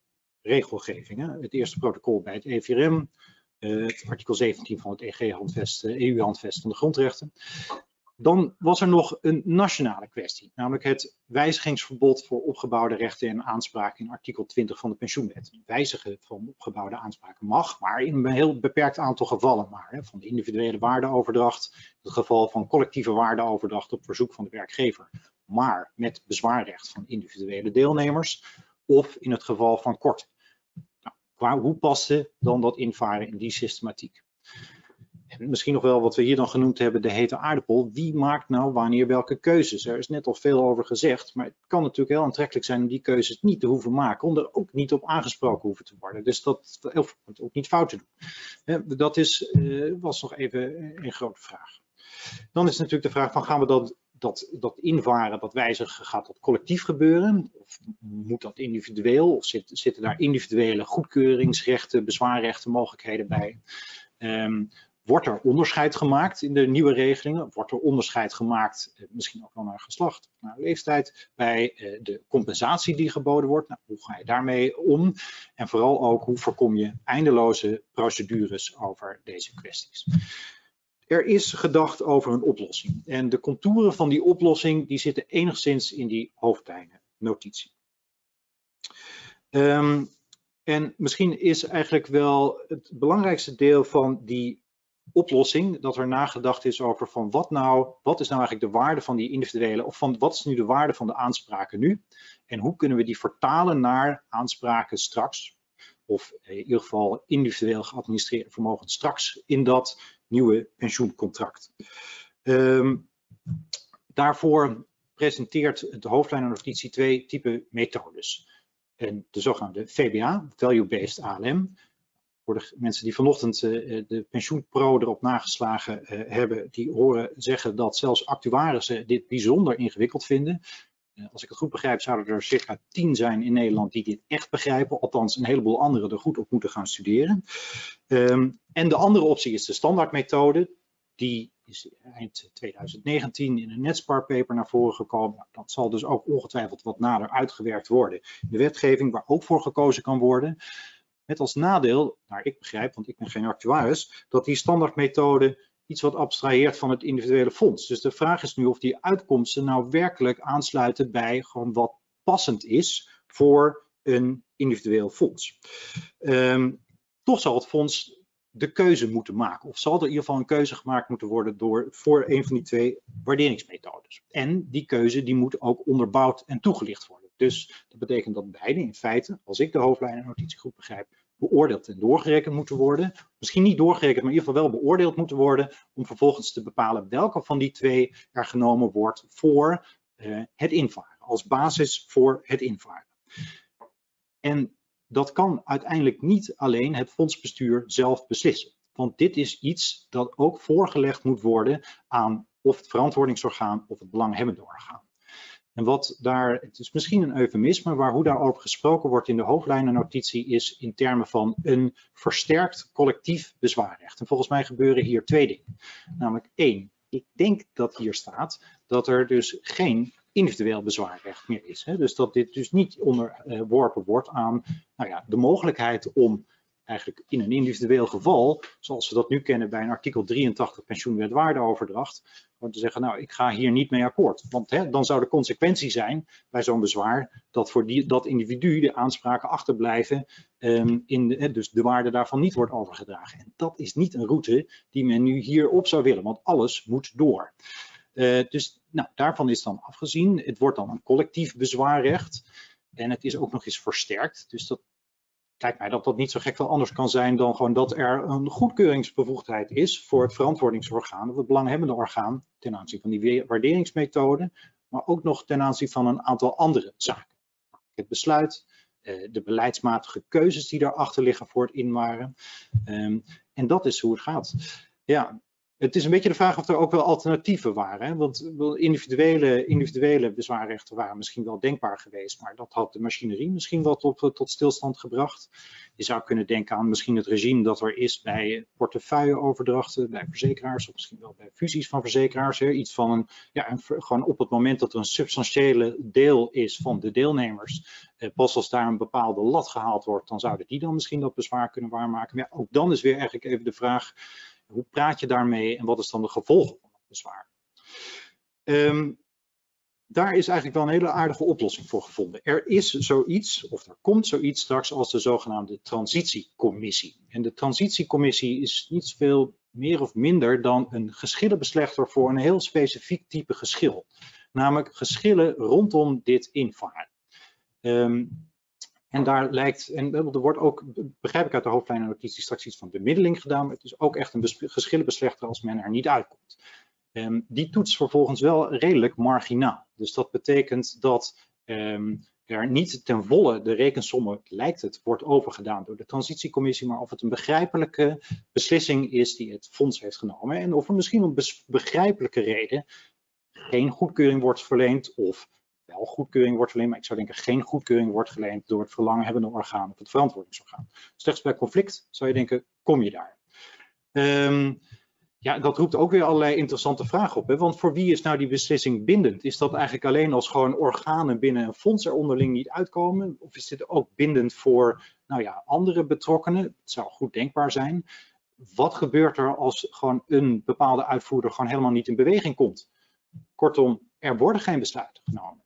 regelgeving. Hè. Het eerste protocol bij het E V R M, uh, het artikel zeventien van het E G-handvest, uh, E U-handvest van de grondrechten. Dan was er nog een nationale kwestie, namelijk het wijzigingsverbod voor opgebouwde rechten en aanspraken in artikel twintig van de pensioenwet. Wijzigen van opgebouwde aanspraken mag, maar in een heel beperkt aantal gevallen maar. Hè, van de individuele waardeoverdracht, het geval van collectieve waardeoverdracht op verzoek van de werkgever, maar met bezwaarrecht van individuele deelnemers, of in het geval van korting. Nou, qua, hoe paste dan dat invaren in die systematiek? En misschien nog wel wat we hier dan genoemd hebben, de hete aardappel. Wie maakt nou wanneer welke keuzes? Er is net al veel over gezegd, maar het kan natuurlijk heel aantrekkelijk zijn om die keuzes niet te hoeven maken, om er ook niet op aangesproken hoeven te worden. Dus dat of ook niet fout te doen. Dat is, uh, was nog even een grote vraag. Dan is natuurlijk de vraag van, gaan we dat, dat, dat invaren, dat wijzigen, gaat dat collectief gebeuren? Of moet dat individueel? Of zit, zitten daar individuele goedkeuringsrechten, bezwaarrechten, mogelijkheden bij? Um, Wordt er onderscheid gemaakt in de nieuwe regelingen? Wordt er onderscheid gemaakt, misschien ook wel naar geslacht, naar leeftijd, bij de compensatie die geboden wordt? Nou, hoe ga je daarmee om? En vooral ook, hoe voorkom je eindeloze procedures over deze kwesties? Er is gedacht over een oplossing. En de contouren van die oplossing die zitten enigszins in die hoofdlijnennotitie. Um, en misschien is eigenlijk wel het belangrijkste deel van die oplossing dat er nagedacht is over van wat nou, wat is nou eigenlijk de waarde van die individuele, of van wat is nu de waarde van de aanspraken nu en hoe kunnen we die vertalen naar aanspraken straks, of in ieder geval individueel geadministreerde vermogen straks in dat nieuwe pensioencontract. Um, daarvoor presenteert de hoofdlijnennotitie twee typen methodes. En de zogenaamde V B A, Value-Based A L M. Voor de mensen die vanochtend uh, de pensioenpro erop nageslagen uh, hebben, die horen zeggen dat zelfs actuarissen dit bijzonder ingewikkeld vinden. Uh, als ik het goed begrijp, zouden er circa tien zijn in Nederland die dit echt begrijpen. Althans, een heleboel anderen er goed op moeten gaan studeren. Um, en de andere optie is de standaardmethode. Die is eind twintig negentien in een NetSpar-paper naar voren gekomen. Dat zal dus ook ongetwijfeld wat nader uitgewerkt worden in de wetgeving, waar ook voor gekozen kan worden. Met als nadeel, naar ik begrijp, want ik ben geen actuaris, dat die standaardmethode iets wat abstraheert van het individuele fonds. Dus de vraag is nu of die uitkomsten nou werkelijk aansluiten bij gewoon wat passend is voor een individueel fonds. Um, toch zal het fonds de keuze moeten maken, of zal er in ieder geval een keuze gemaakt moeten worden door, voor een van die twee waarderingsmethodes. En die keuze die moet ook onderbouwd en toegelicht worden. Dus dat betekent dat beide in feite, als ik de hoofdlijnennotitie goed begrijp, beoordeeld en doorgerekend moeten worden. Misschien niet doorgerekend, maar in ieder geval wel beoordeeld moeten worden, om vervolgens te bepalen welke van die twee er genomen wordt voor uh, het invaren, als basis voor het invaren. En dat kan uiteindelijk niet alleen het fondsbestuur zelf beslissen. Want dit is iets dat ook voorgelegd moet worden aan of het verantwoordingsorgaan of het belanghebbende orgaan. En wat daar, het is misschien een eufemisme, maar hoe daarover gesproken wordt in de hoofdlijnennotitie is in termen van een versterkt collectief bezwaarrecht. En volgens mij gebeuren hier twee dingen. Namelijk één, ik denk dat hier staat dat er dus geen individueel bezwaarrecht meer is. Hè? Dus dat dit dus niet onderworpen wordt aan nou ja, de mogelijkheid om eigenlijk in een individueel geval, zoals we dat nu kennen bij een artikel drieëntachtig pensioenwet waardeoverdracht, om te zeggen, nou, ik ga hier niet mee akkoord. Want hè, dan zou de consequentie zijn bij zo'n bezwaar dat voor die, dat individu de aanspraken achterblijven, um, in de, dus de waarde daarvan niet wordt overgedragen. En dat is niet een route die men nu hierop zou willen, want alles moet door. Uh, dus nou, daarvan is dan afgezien. Het wordt dan een collectief bezwaarrecht en het is ook nog eens versterkt. Dus dat lijkt mij dat dat niet zo gek veel anders kan zijn dan gewoon dat er een goedkeuringsbevoegdheid is voor het verantwoordingsorgaan of het belanghebbende orgaan ten aanzien van die waarderingsmethode, maar ook nog ten aanzien van een aantal andere zaken. Het besluit, de beleidsmatige keuzes die daarachter liggen voor het invaren. En dat is hoe het gaat. Ja, Het is een beetje de vraag of er ook wel alternatieven waren. Hè? Want individuele, individuele bezwaarrechten waren misschien wel denkbaar geweest, maar dat had de machinerie misschien wel tot, tot stilstand gebracht. Je zou kunnen denken aan misschien het regime dat er is bij portefeuilleoverdrachten, bij verzekeraars, of misschien wel bij fusies van verzekeraars. Hè? Iets van een, ja, een, gewoon op het moment dat er een substantiële deel is van de deelnemers, eh, pas als daar een bepaalde lat gehaald wordt, dan zouden die dan misschien dat bezwaar kunnen waarmaken. Maar ja, ook dan is weer eigenlijk even de vraag, hoe praat je daarmee en wat is dan de gevolgen van het bezwaar? Um, daar is eigenlijk wel een hele aardige oplossing voor gevonden. Er is zoiets, of er komt zoiets straks als de zogenaamde transitiecommissie. En de transitiecommissie is niets veel meer of minder dan een geschillenbeslechter voor een heel specifiek type geschil. Namelijk geschillen rondom dit invangen. Um, En daar lijkt, en er wordt ook, begrijp ik uit de hoofdlijnennotitie, straks iets van bemiddeling gedaan, maar het is ook echt een geschillenbeslechter als men er niet uitkomt. Um, die toets vervolgens wel redelijk marginaal. Dus dat betekent dat um, er niet ten volle de rekensommen, lijkt het, wordt overgedaan door de transitiecommissie, maar of het een begrijpelijke beslissing is die het fonds heeft genomen. En of er misschien om begrijpelijke reden geen goedkeuring wordt verleend of wel goedkeuring wordt verleend, maar ik zou denken geen goedkeuring wordt verleend door het verlanghebbende orgaan of het verantwoordingsorgaan. Slechts bij conflict zou je denken, kom je daar? Um, ja, dat roept ook weer allerlei interessante vragen op. Hè? Want voor wie is nou die beslissing bindend? Is dat eigenlijk alleen als gewoon organen binnen een fonds er onderling niet uitkomen? Of is dit ook bindend voor, nou ja, andere betrokkenen? Het zou goed denkbaar zijn. Wat gebeurt er als gewoon een bepaalde uitvoerder gewoon helemaal niet in beweging komt? Kortom, er worden geen besluiten genomen.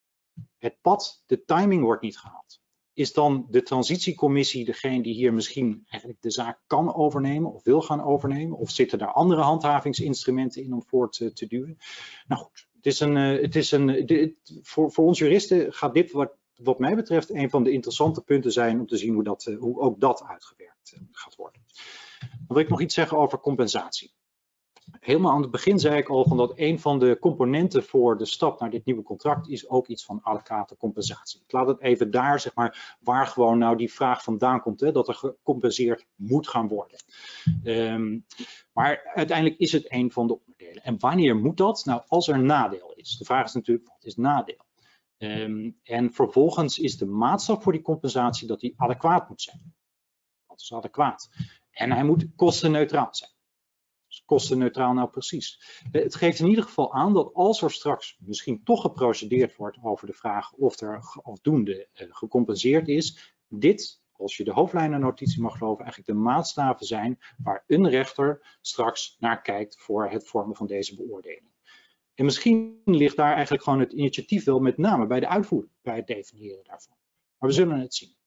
Het pad, de timing wordt niet gehaald. Is dan de transitiecommissie degene die hier misschien eigenlijk de zaak kan overnemen of wil gaan overnemen? Of zitten daar andere handhavingsinstrumenten in om voort te, te duwen? Nou goed, het is een, het is een, dit, voor, voor ons juristen gaat dit wat, wat mij betreft een van de interessante punten zijn om te zien hoe, dat, hoe ook dat uitgewerkt gaat worden. Dan wil ik nog iets zeggen over compensatie. Helemaal aan het begin zei ik al van dat een van de componenten voor de stap naar dit nieuwe contract is ook iets van adequate compensatie. Ik laat het even daar, zeg maar, waar gewoon nou die vraag vandaan komt, hè, dat er gecompenseerd moet gaan worden. Um, maar uiteindelijk is het een van de onderdelen. En wanneer moet dat? Nou, als er een nadeel is. De vraag is natuurlijk, wat is nadeel? Um, en vervolgens is de maatstaf voor die compensatie dat die adequaat moet zijn. Wat is adequaat? En hij moet kostenneutraal zijn. Kostenneutraal nou precies. Het geeft in ieder geval aan dat als er straks misschien toch geprocedeerd wordt over de vraag of er afdoende uh, gecompenseerd is, dit, als je de hoofdlijnennotitie mag geloven, eigenlijk de maatstaven zijn waar een rechter straks naar kijkt voor het vormen van deze beoordeling. En misschien ligt daar eigenlijk gewoon het initiatief wel met name bij de uitvoerder, bij het definiëren daarvan. Maar we zullen het zien.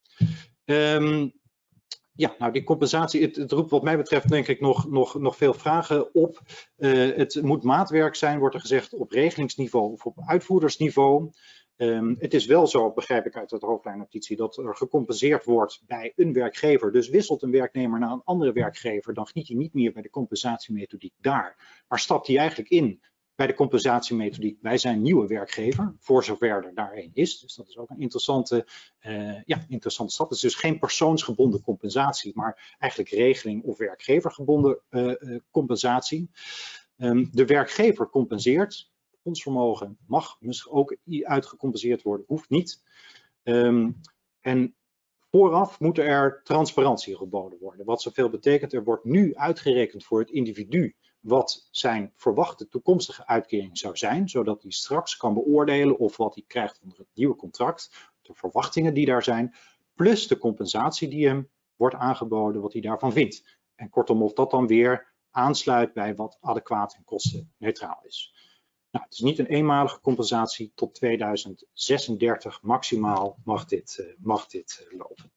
Um, Ja, nou die compensatie, het, het roept wat mij betreft denk ik nog, nog, nog veel vragen op. Uh, het moet maatwerk zijn, wordt er gezegd, op regelingsniveau of op uitvoerdersniveau. Um, het is wel zo, begrijp ik uit de hoofdlijnnotitie, dat er gecompenseerd wordt bij een werkgever. Dus wisselt een werknemer naar een andere werkgever, dan geniet hij niet meer bij de compensatiemethodiek daar. Maar stapt hij eigenlijk in bij de compensatiemethodiek bij zijn nieuwe werkgever, voor zover er daar een is. Dus dat is ook een interessante, uh, ja, interessante stap. Het is dus geen persoonsgebonden compensatie, maar eigenlijk regeling of werkgevergebonden uh, uh, compensatie. Um, de werkgever compenseert. Fondsvermogen mag misschien ook uitgecompenseerd worden, hoeft niet. Um, en vooraf moet er transparantie geboden worden. Wat zoveel betekent, er wordt nu uitgerekend voor het individu wat zijn verwachte toekomstige uitkering zou zijn, zodat hij straks kan beoordelen of wat hij krijgt onder het nieuwe contract, de verwachtingen die daar zijn, plus de compensatie die hem wordt aangeboden, wat hij daarvan vindt. En kortom, of dat dan weer aansluit bij wat adequaat en kostenneutraal is. Nou, het is niet een eenmalige compensatie, tot tweeduizend zesendertig maximaal mag dit, uh, mag dit uh, lopen.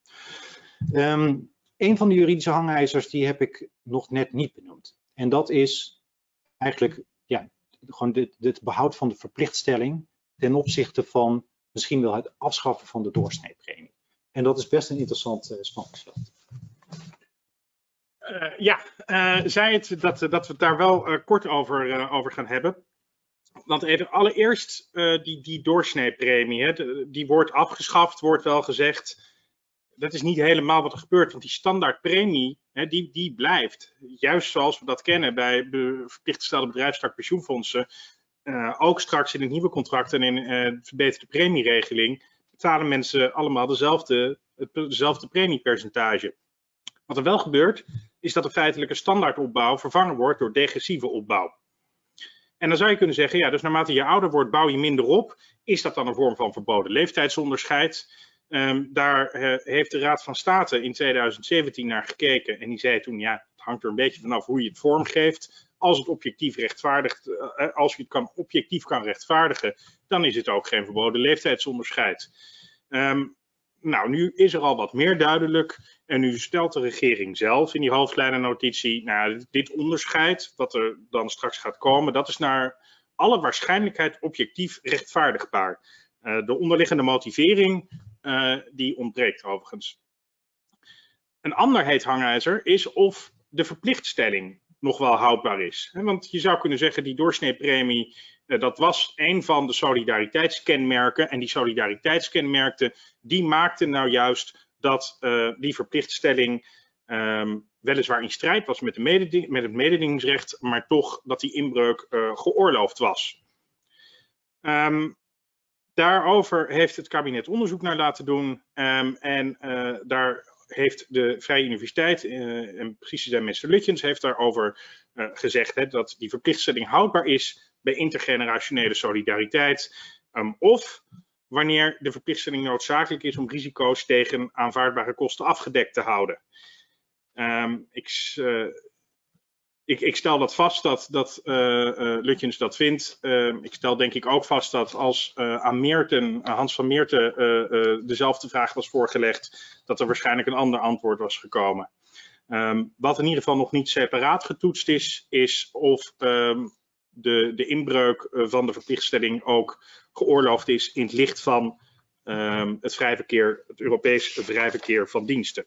Um, een van de juridische hangijzers die heb ik nog net niet benoemd. En dat is eigenlijk ja, gewoon dit, dit behoud van de verplichtstelling ten opzichte van misschien wel het afschaffen van de doorsneepremie. En dat is best een interessant uh, spanningsveld. Uh, ja, uh, zei het dat, dat we het daar wel uh, kort over, uh, over gaan hebben. Want even allereerst uh, die, die doorsneepremie, hè, die wordt afgeschaft, wordt wel gezegd. dat is niet helemaal wat er gebeurt, want die standaardpremie, hè, die, die blijft. Juist zoals we dat kennen bij verplicht gestelde bedrijfstak pensioenfondsen, uh, ook straks in het nieuwe contract en in uh, verbeterde premieregeling, betalen mensen allemaal dezelfde, hetzelfde premiepercentage. Wat er wel gebeurt, is dat de feitelijke standaardopbouw vervangen wordt door degressieve opbouw. En dan zou je kunnen zeggen, ja, dus naarmate je ouder wordt, bouw je minder op. Is dat dan een vorm van verboden leeftijdsonderscheid? Um, daar uh, heeft de Raad van State in tweeduizend zeventien naar gekeken en die zei toen, ja, het hangt er een beetje vanaf hoe je het vormgeeft. Als het objectief rechtvaardigt, uh, als je het kan, objectief kan rechtvaardigen, dan is het ook geen verboden leeftijdsonderscheid. Um, nou, nu is er al wat meer duidelijk en nu stelt de regering zelf in die hoofdlijnennotitie, nou, dit onderscheid, wat er dan straks gaat komen, dat is naar alle waarschijnlijkheid objectief rechtvaardigbaar. Uh, de onderliggende motivering, uh, die ontbreekt overigens. Een ander heet hangijzer is of de verplichtstelling nog wel houdbaar is. Want je zou kunnen zeggen, die doorsneepremie, uh, dat was een van de solidariteitskenmerken. En die solidariteitskenmerken, die maakten nou juist dat uh, die verplichtstelling um, weliswaar in strijd was met, de mededing, met het mededingingsrecht, maar toch dat die inbreuk uh, geoorloofd was. Um, Daarover heeft het kabinet onderzoek naar laten doen um, en uh, daar heeft de Vrije Universiteit, uh, en precies te zijn minister Lutyens, heeft daarover uh, gezegd hè, dat die verplichtstelling houdbaar is bij intergenerationele solidariteit. Um, of wanneer de verplichtstelling noodzakelijk is om risico's tegen aanvaardbare kosten afgedekt te houden. Um, ik... Uh, Ik, ik stel dat vast dat, dat uh, uh, Lutyens dat vindt. Uh, ik stel denk ik ook vast dat als uh, aan Meerten, uh, Hans van Meerten uh, uh, dezelfde vraag was voorgelegd, dat er waarschijnlijk een ander antwoord was gekomen. Um, wat in ieder geval nog niet separaat getoetst is, is of um, de, de inbreuk uh, van de verplichtstelling ook geoorloofd is in het licht van um, het vrij verkeer, het Europees vrij verkeer van diensten.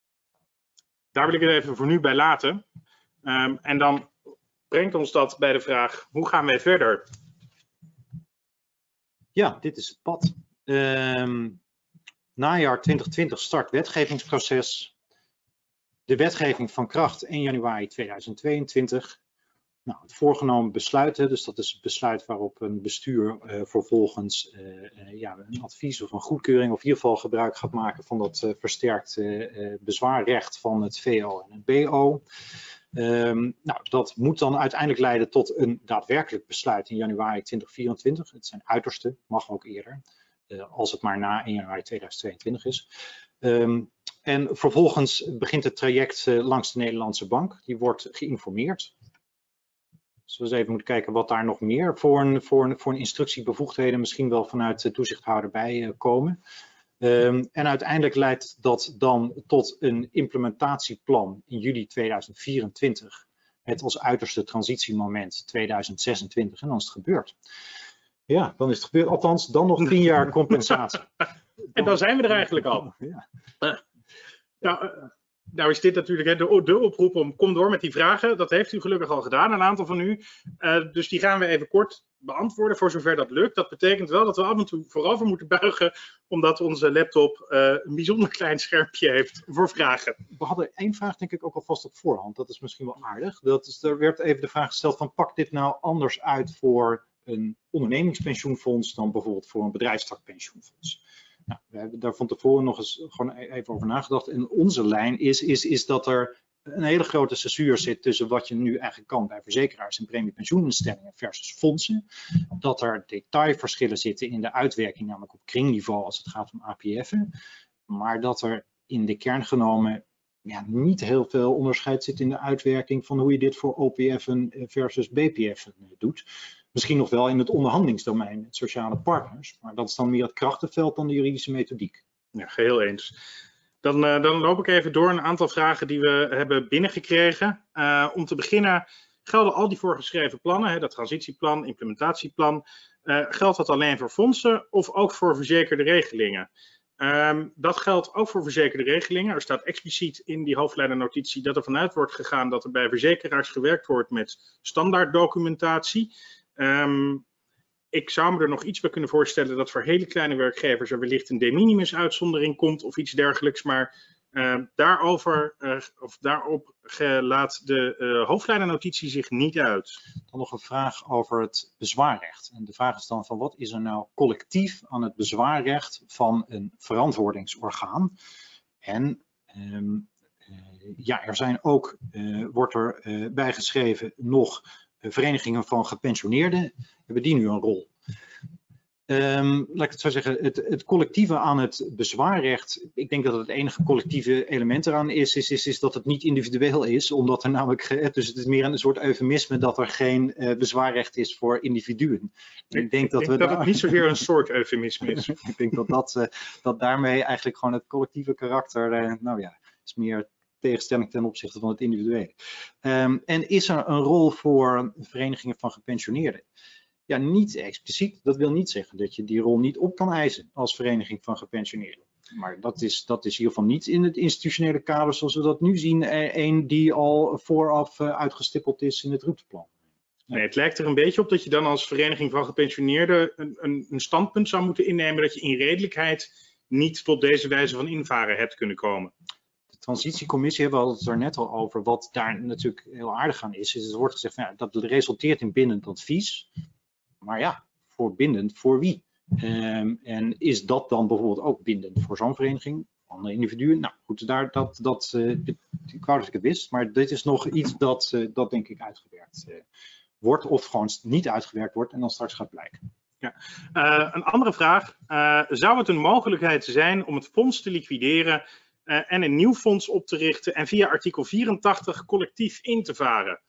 Daar wil ik het even voor nu bij laten. Um, en dan brengt ons dat bij de vraag, hoe gaan wij verder? Ja, dit is het pad. Um, najaar twintig twintig start wetgevingsproces. De wetgeving van kracht één januari tweeduizend tweeëntwintig. Nou, het voorgenomen besluit, hè, dus dat is het besluit waarop een bestuur uh, vervolgens uh, uh, ja, een advies of een goedkeuring of in ieder geval gebruik gaat maken van dat uh, versterkt uh, uh, bezwaarrecht van het V O en het B O. Um, nou, dat moet dan uiteindelijk leiden tot een daadwerkelijk besluit in januari twintig vierentwintig. Het zijn uiterste, mag ook eerder, uh, als het maar na één januari tweeduizend tweeëntwintig is. Um, en vervolgens begint het traject uh, langs de Nederlandse Bank. Die wordt geïnformeerd. Dus we eens even moeten kijken wat daar nog meer voor een, voor een, voor een instructiebevoegdheden misschien wel vanuit de toezichthouder bij uh, komen. Um, en uiteindelijk leidt dat dan tot een implementatieplan in juli tweeduizend vierentwintig. Met als uiterste transitiemoment tweeduizend zesentwintig en dan is het gebeurd. Ja, dan is het gebeurd. Althans, dan nog tien jaar compensatie. En dan zijn we er eigenlijk al. Ja. Nou, uh, nou is dit natuurlijk hè, de, de oproep om kom door met die vragen. Dat heeft u gelukkig al gedaan, een aantal van u. Uh, dus die gaan we even kort beantwoorden voor zover dat lukt. Dat betekent wel dat we af en toe voorover moeten buigen, omdat onze laptop uh, een bijzonder klein schermpje heeft voor vragen. We hadden één vraag denk ik ook alvast op voorhand. Dat is misschien wel aardig. Dat is, er werd even de vraag gesteld van pakt dit nou anders uit voor een ondernemingspensioenfonds dan bijvoorbeeld voor een bedrijfstakpensioenfonds? Nou, we hebben daar van tevoren nog eens gewoon even over nagedacht. En onze lijn is, is, is dat er een hele grote césuur zit tussen wat je nu eigenlijk kan bij verzekeraars en premiepensioeninstellingen versus fondsen. Dat er detailverschillen zitten in de uitwerking, namelijk op kringniveau als het gaat om A P F'en. Maar dat er in de kern genomen ja, niet heel veel onderscheid zit in de uitwerking van hoe je dit voor O P F'en versus B P F'en doet. Misschien nog wel in het onderhandelingsdomein met sociale partners, maar dat is dan meer het krachtenveld dan de juridische methodiek. Ja, geheel eens. Dan, uh, dan loop ik even door een aantal vragen die we hebben binnengekregen. Uh, om te beginnen, gelden al die voorgeschreven plannen, hè, dat transitieplan, implementatieplan, uh, geldt dat alleen voor fondsen of ook voor verzekerde regelingen? Um, dat geldt ook voor verzekerde regelingen. Er staat expliciet in die hoofdlijnennotitie dat er vanuit wordt gegaan dat er bij verzekeraars gewerkt wordt met standaarddocumentatie. Um, ik zou me er nog iets bij kunnen voorstellen dat voor hele kleine werkgevers er wellicht een de minimis uitzondering komt of iets dergelijks. Maar uh, daarover, uh, of daarop laat de uh, hoofdlijnennotitie zich niet uit. Dan nog een vraag over het bezwaarrecht. En de vraag is dan van wat is er nou collectief aan het bezwaarrecht van een verantwoordingsorgaan? En um, uh, ja, er zijn ook, uh, wordt er uh, bijgeschreven nog uh, verenigingen van gepensioneerden. Hebben die nu een rol? Um, laat ik het zo zeggen, het, het collectieve aan het bezwaarrecht, ik denk dat het enige collectieve element eraan is, is, is, is dat het niet individueel is, omdat er namelijk, dus het is meer een soort eufemisme dat er geen uh, bezwaarrecht is voor individuen. Ik, ik denk dat, ik denk we dat daar... het niet zozeer een soort eufemisme is. Ik denk dat, dat, uh, dat daarmee eigenlijk gewoon het collectieve karakter, uh, nou ja, is meer tegenstelling ten opzichte van het individuele. Um, en is er een rol voor verenigingen van gepensioneerden? Ja, niet expliciet. Dat wil niet zeggen dat je die rol niet op kan eisen als vereniging van gepensioneerden. Maar dat is, dat is in ieder geval niet in het institutionele kader zoals we dat nu zien. Een die al vooraf uitgestippeld is in het routeplan. Nee, het lijkt er een beetje op dat je dan als vereniging van gepensioneerden een, een, een standpunt zou moeten innemen dat je in redelijkheid niet tot deze wijze van invaren hebt kunnen komen. De transitiecommissie hebben we het er net al over. Wat daar natuurlijk heel aardig aan is, is er wordt gezegd van, ja, dat resulteert in bindend advies. Maar ja, voor bindend, voor wie? Um, en is dat dan bijvoorbeeld ook bindend voor zo'n vereniging, andere individuen? Nou goed, daar, dat, dat, uh, ik wou dat ik het wist, maar dit is nog iets dat, uh, dat denk ik uitgewerkt uh, wordt of gewoon niet uitgewerkt wordt en dan straks gaat blijken. Ja. Uh, een andere vraag, uh, zou het een mogelijkheid zijn om het fonds te liquideren uh, en een nieuw fonds op te richten en via artikel vierentachtig collectief in te varen?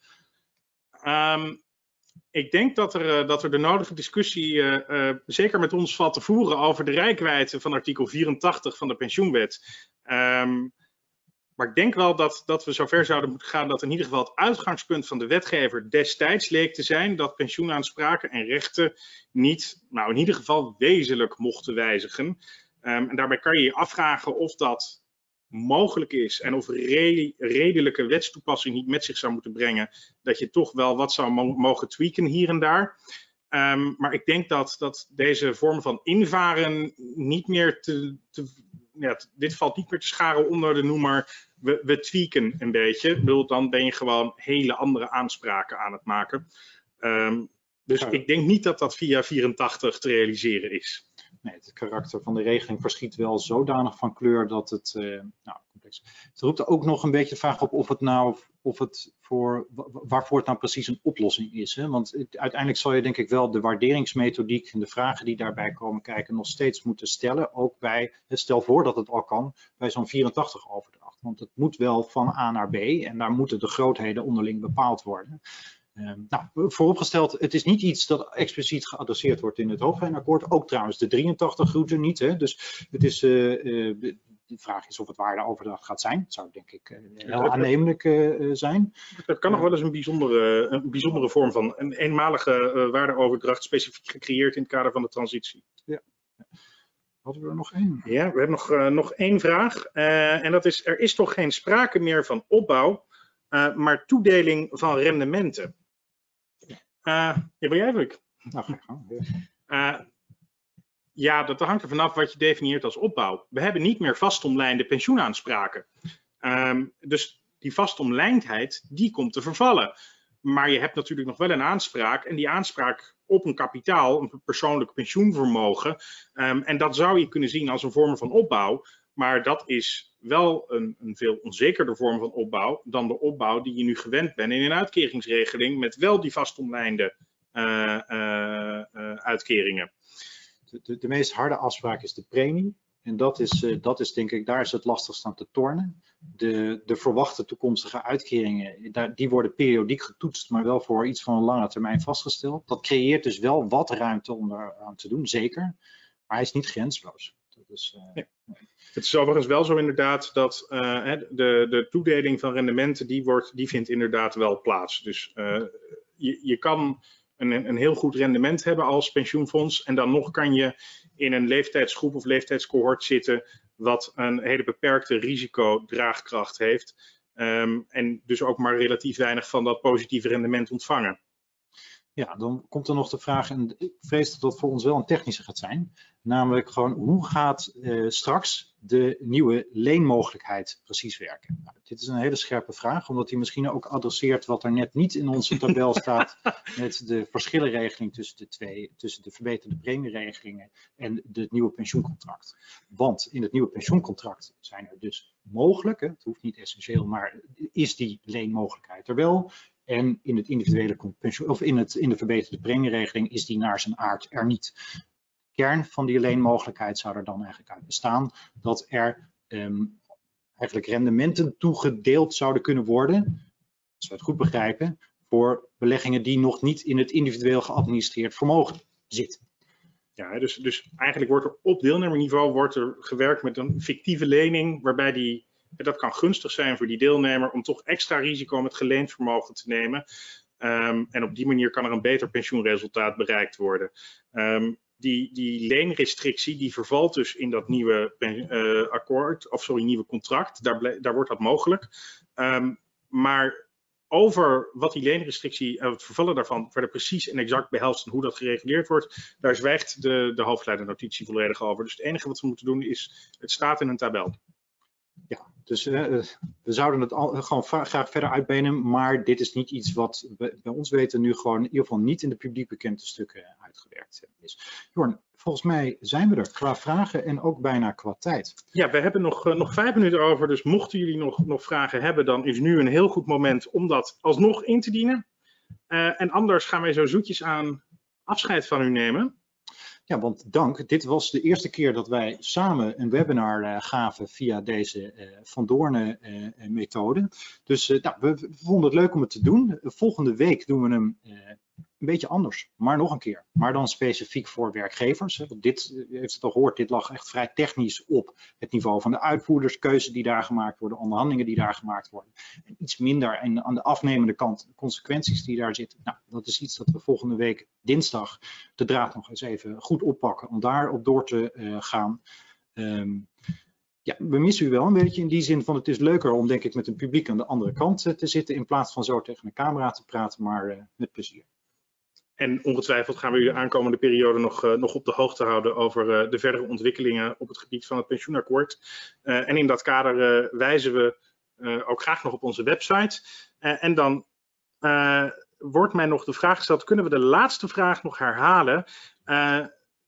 Um, Ik denk dat er, dat er de nodige discussie uh, uh, zeker met ons valt te voeren over de reikwijdte van artikel vierentachtig van de pensioenwet. Um, maar ik denk wel dat, dat we zover zouden moeten gaan dat in ieder geval het uitgangspunt van de wetgever destijds leek te zijn dat pensioenaanspraken en rechten niet, nou in ieder geval wezenlijk mochten wijzigen. Um, en daarbij kan je je afvragen of dat mogelijk is en of re redelijke wetstoepassing niet met zich zou moeten brengen dat je toch wel wat zou mo mogen tweaken hier en daar. Um, maar ik denk dat, dat deze vorm van invaren niet meer te, te ja, dit valt niet meer te scharen onder de noemer we, we tweaken een beetje. Ik bedoel, dan ben je gewoon hele andere aanspraken aan het maken. Um, dus ja. Ik denk niet dat dat via vierentachtig te realiseren is. Nee, het karakter van de regeling verschiet wel zodanig van kleur dat het uh, nou, complex is. Het roept ook nog een beetje de vraag op of het nou, of het voor, waarvoor het nou precies een oplossing is. Hè? Want het, uiteindelijk zal je denk ik wel de waarderingsmethodiek en de vragen die daarbij komen kijken nog steeds moeten stellen. Ook bij, stel voor dat het al kan, bij zo'n vierentachtig overdracht. Want het moet wel van A naar B en daar moeten de grootheden onderling bepaald worden. Um, nou, vooropgesteld, het is niet iets dat expliciet geadresseerd wordt in het hoofdlijnakkoord. Ook trouwens de drieëntachtig route niet. Hè? Dus het is, uh, uh, de, de vraag is of het waardeoverdracht gaat zijn. Dat zou denk ik uh, heel aannemelijk uh, zijn. Dat kan nog wel eens een bijzondere, een bijzondere vorm van een eenmalige uh, waardeoverdracht specifiek gecreëerd in het kader van de transitie. Ja. Hadden we er nog één? Ja, we hebben nog, uh, nog één vraag. Uh, en dat is, er is toch geen sprake meer van opbouw, uh, maar toedeling van rendementen. Uh, ja, ben jij leuk? Nou, ga gaan. Uh, ja, dat hangt er vanaf wat je definieert als opbouw. We hebben niet meer vastomlijnde pensioenaanspraken. Um, dus die vastomlijndheid, die komt te vervallen. Maar je hebt natuurlijk nog wel een aanspraak. En die aanspraak op een kapitaal, een persoonlijk pensioenvermogen. Um, en dat zou je kunnen zien als een vorm van opbouw. Maar dat is wel een, een veel onzekerder vorm van opbouw dan de opbouw die je nu gewend bent in een uitkeringsregeling met wel die vastomlijnde uh, uh, uh, uitkeringen. De, de, de meest harde afspraak is de premie. En dat is, uh, dat is denk ik, daar is het lastigst aan te tornen. De, de verwachte toekomstige uitkeringen, daar, die worden periodiek getoetst, maar wel voor iets van een lange termijn vastgesteld. Dat creëert dus wel wat ruimte om daar aan te doen, zeker. Maar hij is niet grensloos. Dat is, uh, ja. Nee. Het is overigens wel zo inderdaad dat uh, de, de toedeling van rendementen, die, wordt, die vindt inderdaad wel plaats. Dus uh, je, je kan een, een heel goed rendement hebben als pensioenfonds en dan nog kan je in een leeftijdsgroep of leeftijdscohort zitten wat een hele beperkte risicodraagkracht heeft um, en dus ook maar relatief weinig van dat positieve rendement ontvangen. Ja, dan komt er nog de vraag, en ik vrees dat dat voor ons wel een technische gaat zijn. Namelijk gewoon, hoe gaat uh, straks de nieuwe leenmogelijkheid precies werken? Nou, dit is een hele scherpe vraag, omdat die misschien ook adresseert wat er net niet in onze tabel staat met de verschillenregeling tussen de twee, tussen de verbeterde premieregelingen en het nieuwe pensioencontract. Want in het nieuwe pensioencontract zijn er dus mogelijk, hè, het hoeft niet essentieel, maar is die leenmogelijkheid er wel. En in het individuele pensioen, of in, het, in de verbeterde premieregeling is die naar zijn aard er niet. De kern van die leenmogelijkheid zou er dan eigenlijk uit bestaan dat er um, eigenlijk rendementen toegedeeld zouden kunnen worden, als we het goed begrijpen, voor beleggingen die nog niet in het individueel geadministreerd vermogen zitten. Ja, dus, dus eigenlijk wordt er op deelnemerniveau wordt er gewerkt met een fictieve lening, waarbij die dat kan gunstig zijn voor die deelnemer om toch extra risico met geleend vermogen te nemen. Um, en op die manier kan er een beter pensioenresultaat bereikt worden. Um, die, die leenrestrictie die vervalt dus in dat nieuwe uh, akkoord, of sorry, nieuwe contract. Daar, daar wordt dat mogelijk. Um, maar over wat die leenrestrictie en uh, het vervallen daarvan verder precies en exact behelst en hoe dat gereguleerd wordt, daar zwijgt de, de hoofdlijnennotitie volledig over. Dus het enige wat we moeten doen is, het staat in een tabel. Ja, dus uh, we zouden het al, gewoon graag verder uitbenen, maar dit is niet iets wat we, bij ons weten nu gewoon in ieder geval niet in de publiek bekende stukken uitgewerkt is. Jorn, volgens mij zijn we er qua vragen en ook bijna qua tijd. Ja, we hebben nog, uh, nog vijf minuten over, dus mochten jullie nog, nog vragen hebben, dan is nu een heel goed moment om dat alsnog in te dienen. Uh, en anders gaan wij zo zoetjes aan afscheid van u nemen. Ja, want dank. Dit was de eerste keer dat wij samen een webinar uh, gaven via deze uh, Van Doorne uh, methode. Dus uh, nou, we, we vonden het leuk om het te doen. Volgende week doen we hem uh, een beetje anders, maar nog een keer. Maar dan specifiek voor werkgevers. Hè. Want dit, u heeft het al gehoord, dit lag echt vrij technisch op het niveau van de uitvoerders, keuzes die daar gemaakt worden, onderhandelingen die daar gemaakt worden. En iets minder en aan de afnemende kant de consequenties die daar zitten. Nou, dat is iets dat we volgende week dinsdag de draad nog eens even goed oppakken om daarop door te uh, gaan. Um, ja, we missen u wel een beetje in die zin van het is leuker om denk ik met een publiek aan de andere kant uh, te zitten in plaats van zo tegen een camera te praten, maar uh, met plezier. En ongetwijfeld gaan we u de aankomende periode nog, uh, nog op de hoogte houden over uh, de verdere ontwikkelingen op het gebied van het pensioenakkoord. Uh, en in dat kader uh, wijzen we uh, ook graag nog op onze website. Uh, en dan uh, wordt mij nog de vraag gesteld, kunnen we de laatste vraag nog herhalen? Uh,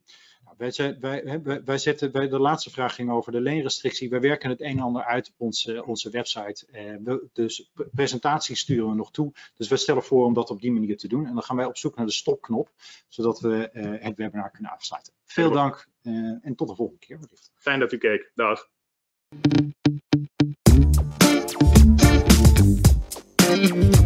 Wij, wij, wij zetten, wij, de laatste vraag ging over de leenrestrictie. Wij werken het een en ander uit op onze, onze website. Eh, we, dus presentaties sturen we nog toe. Dus wij stellen voor om dat op die manier te doen. En dan gaan wij op zoek naar de stopknop, zodat we uh, het webinar kunnen afsluiten. Veel dank uh, en tot de volgende keer. Fijn dat u keek. Dag. Thank you.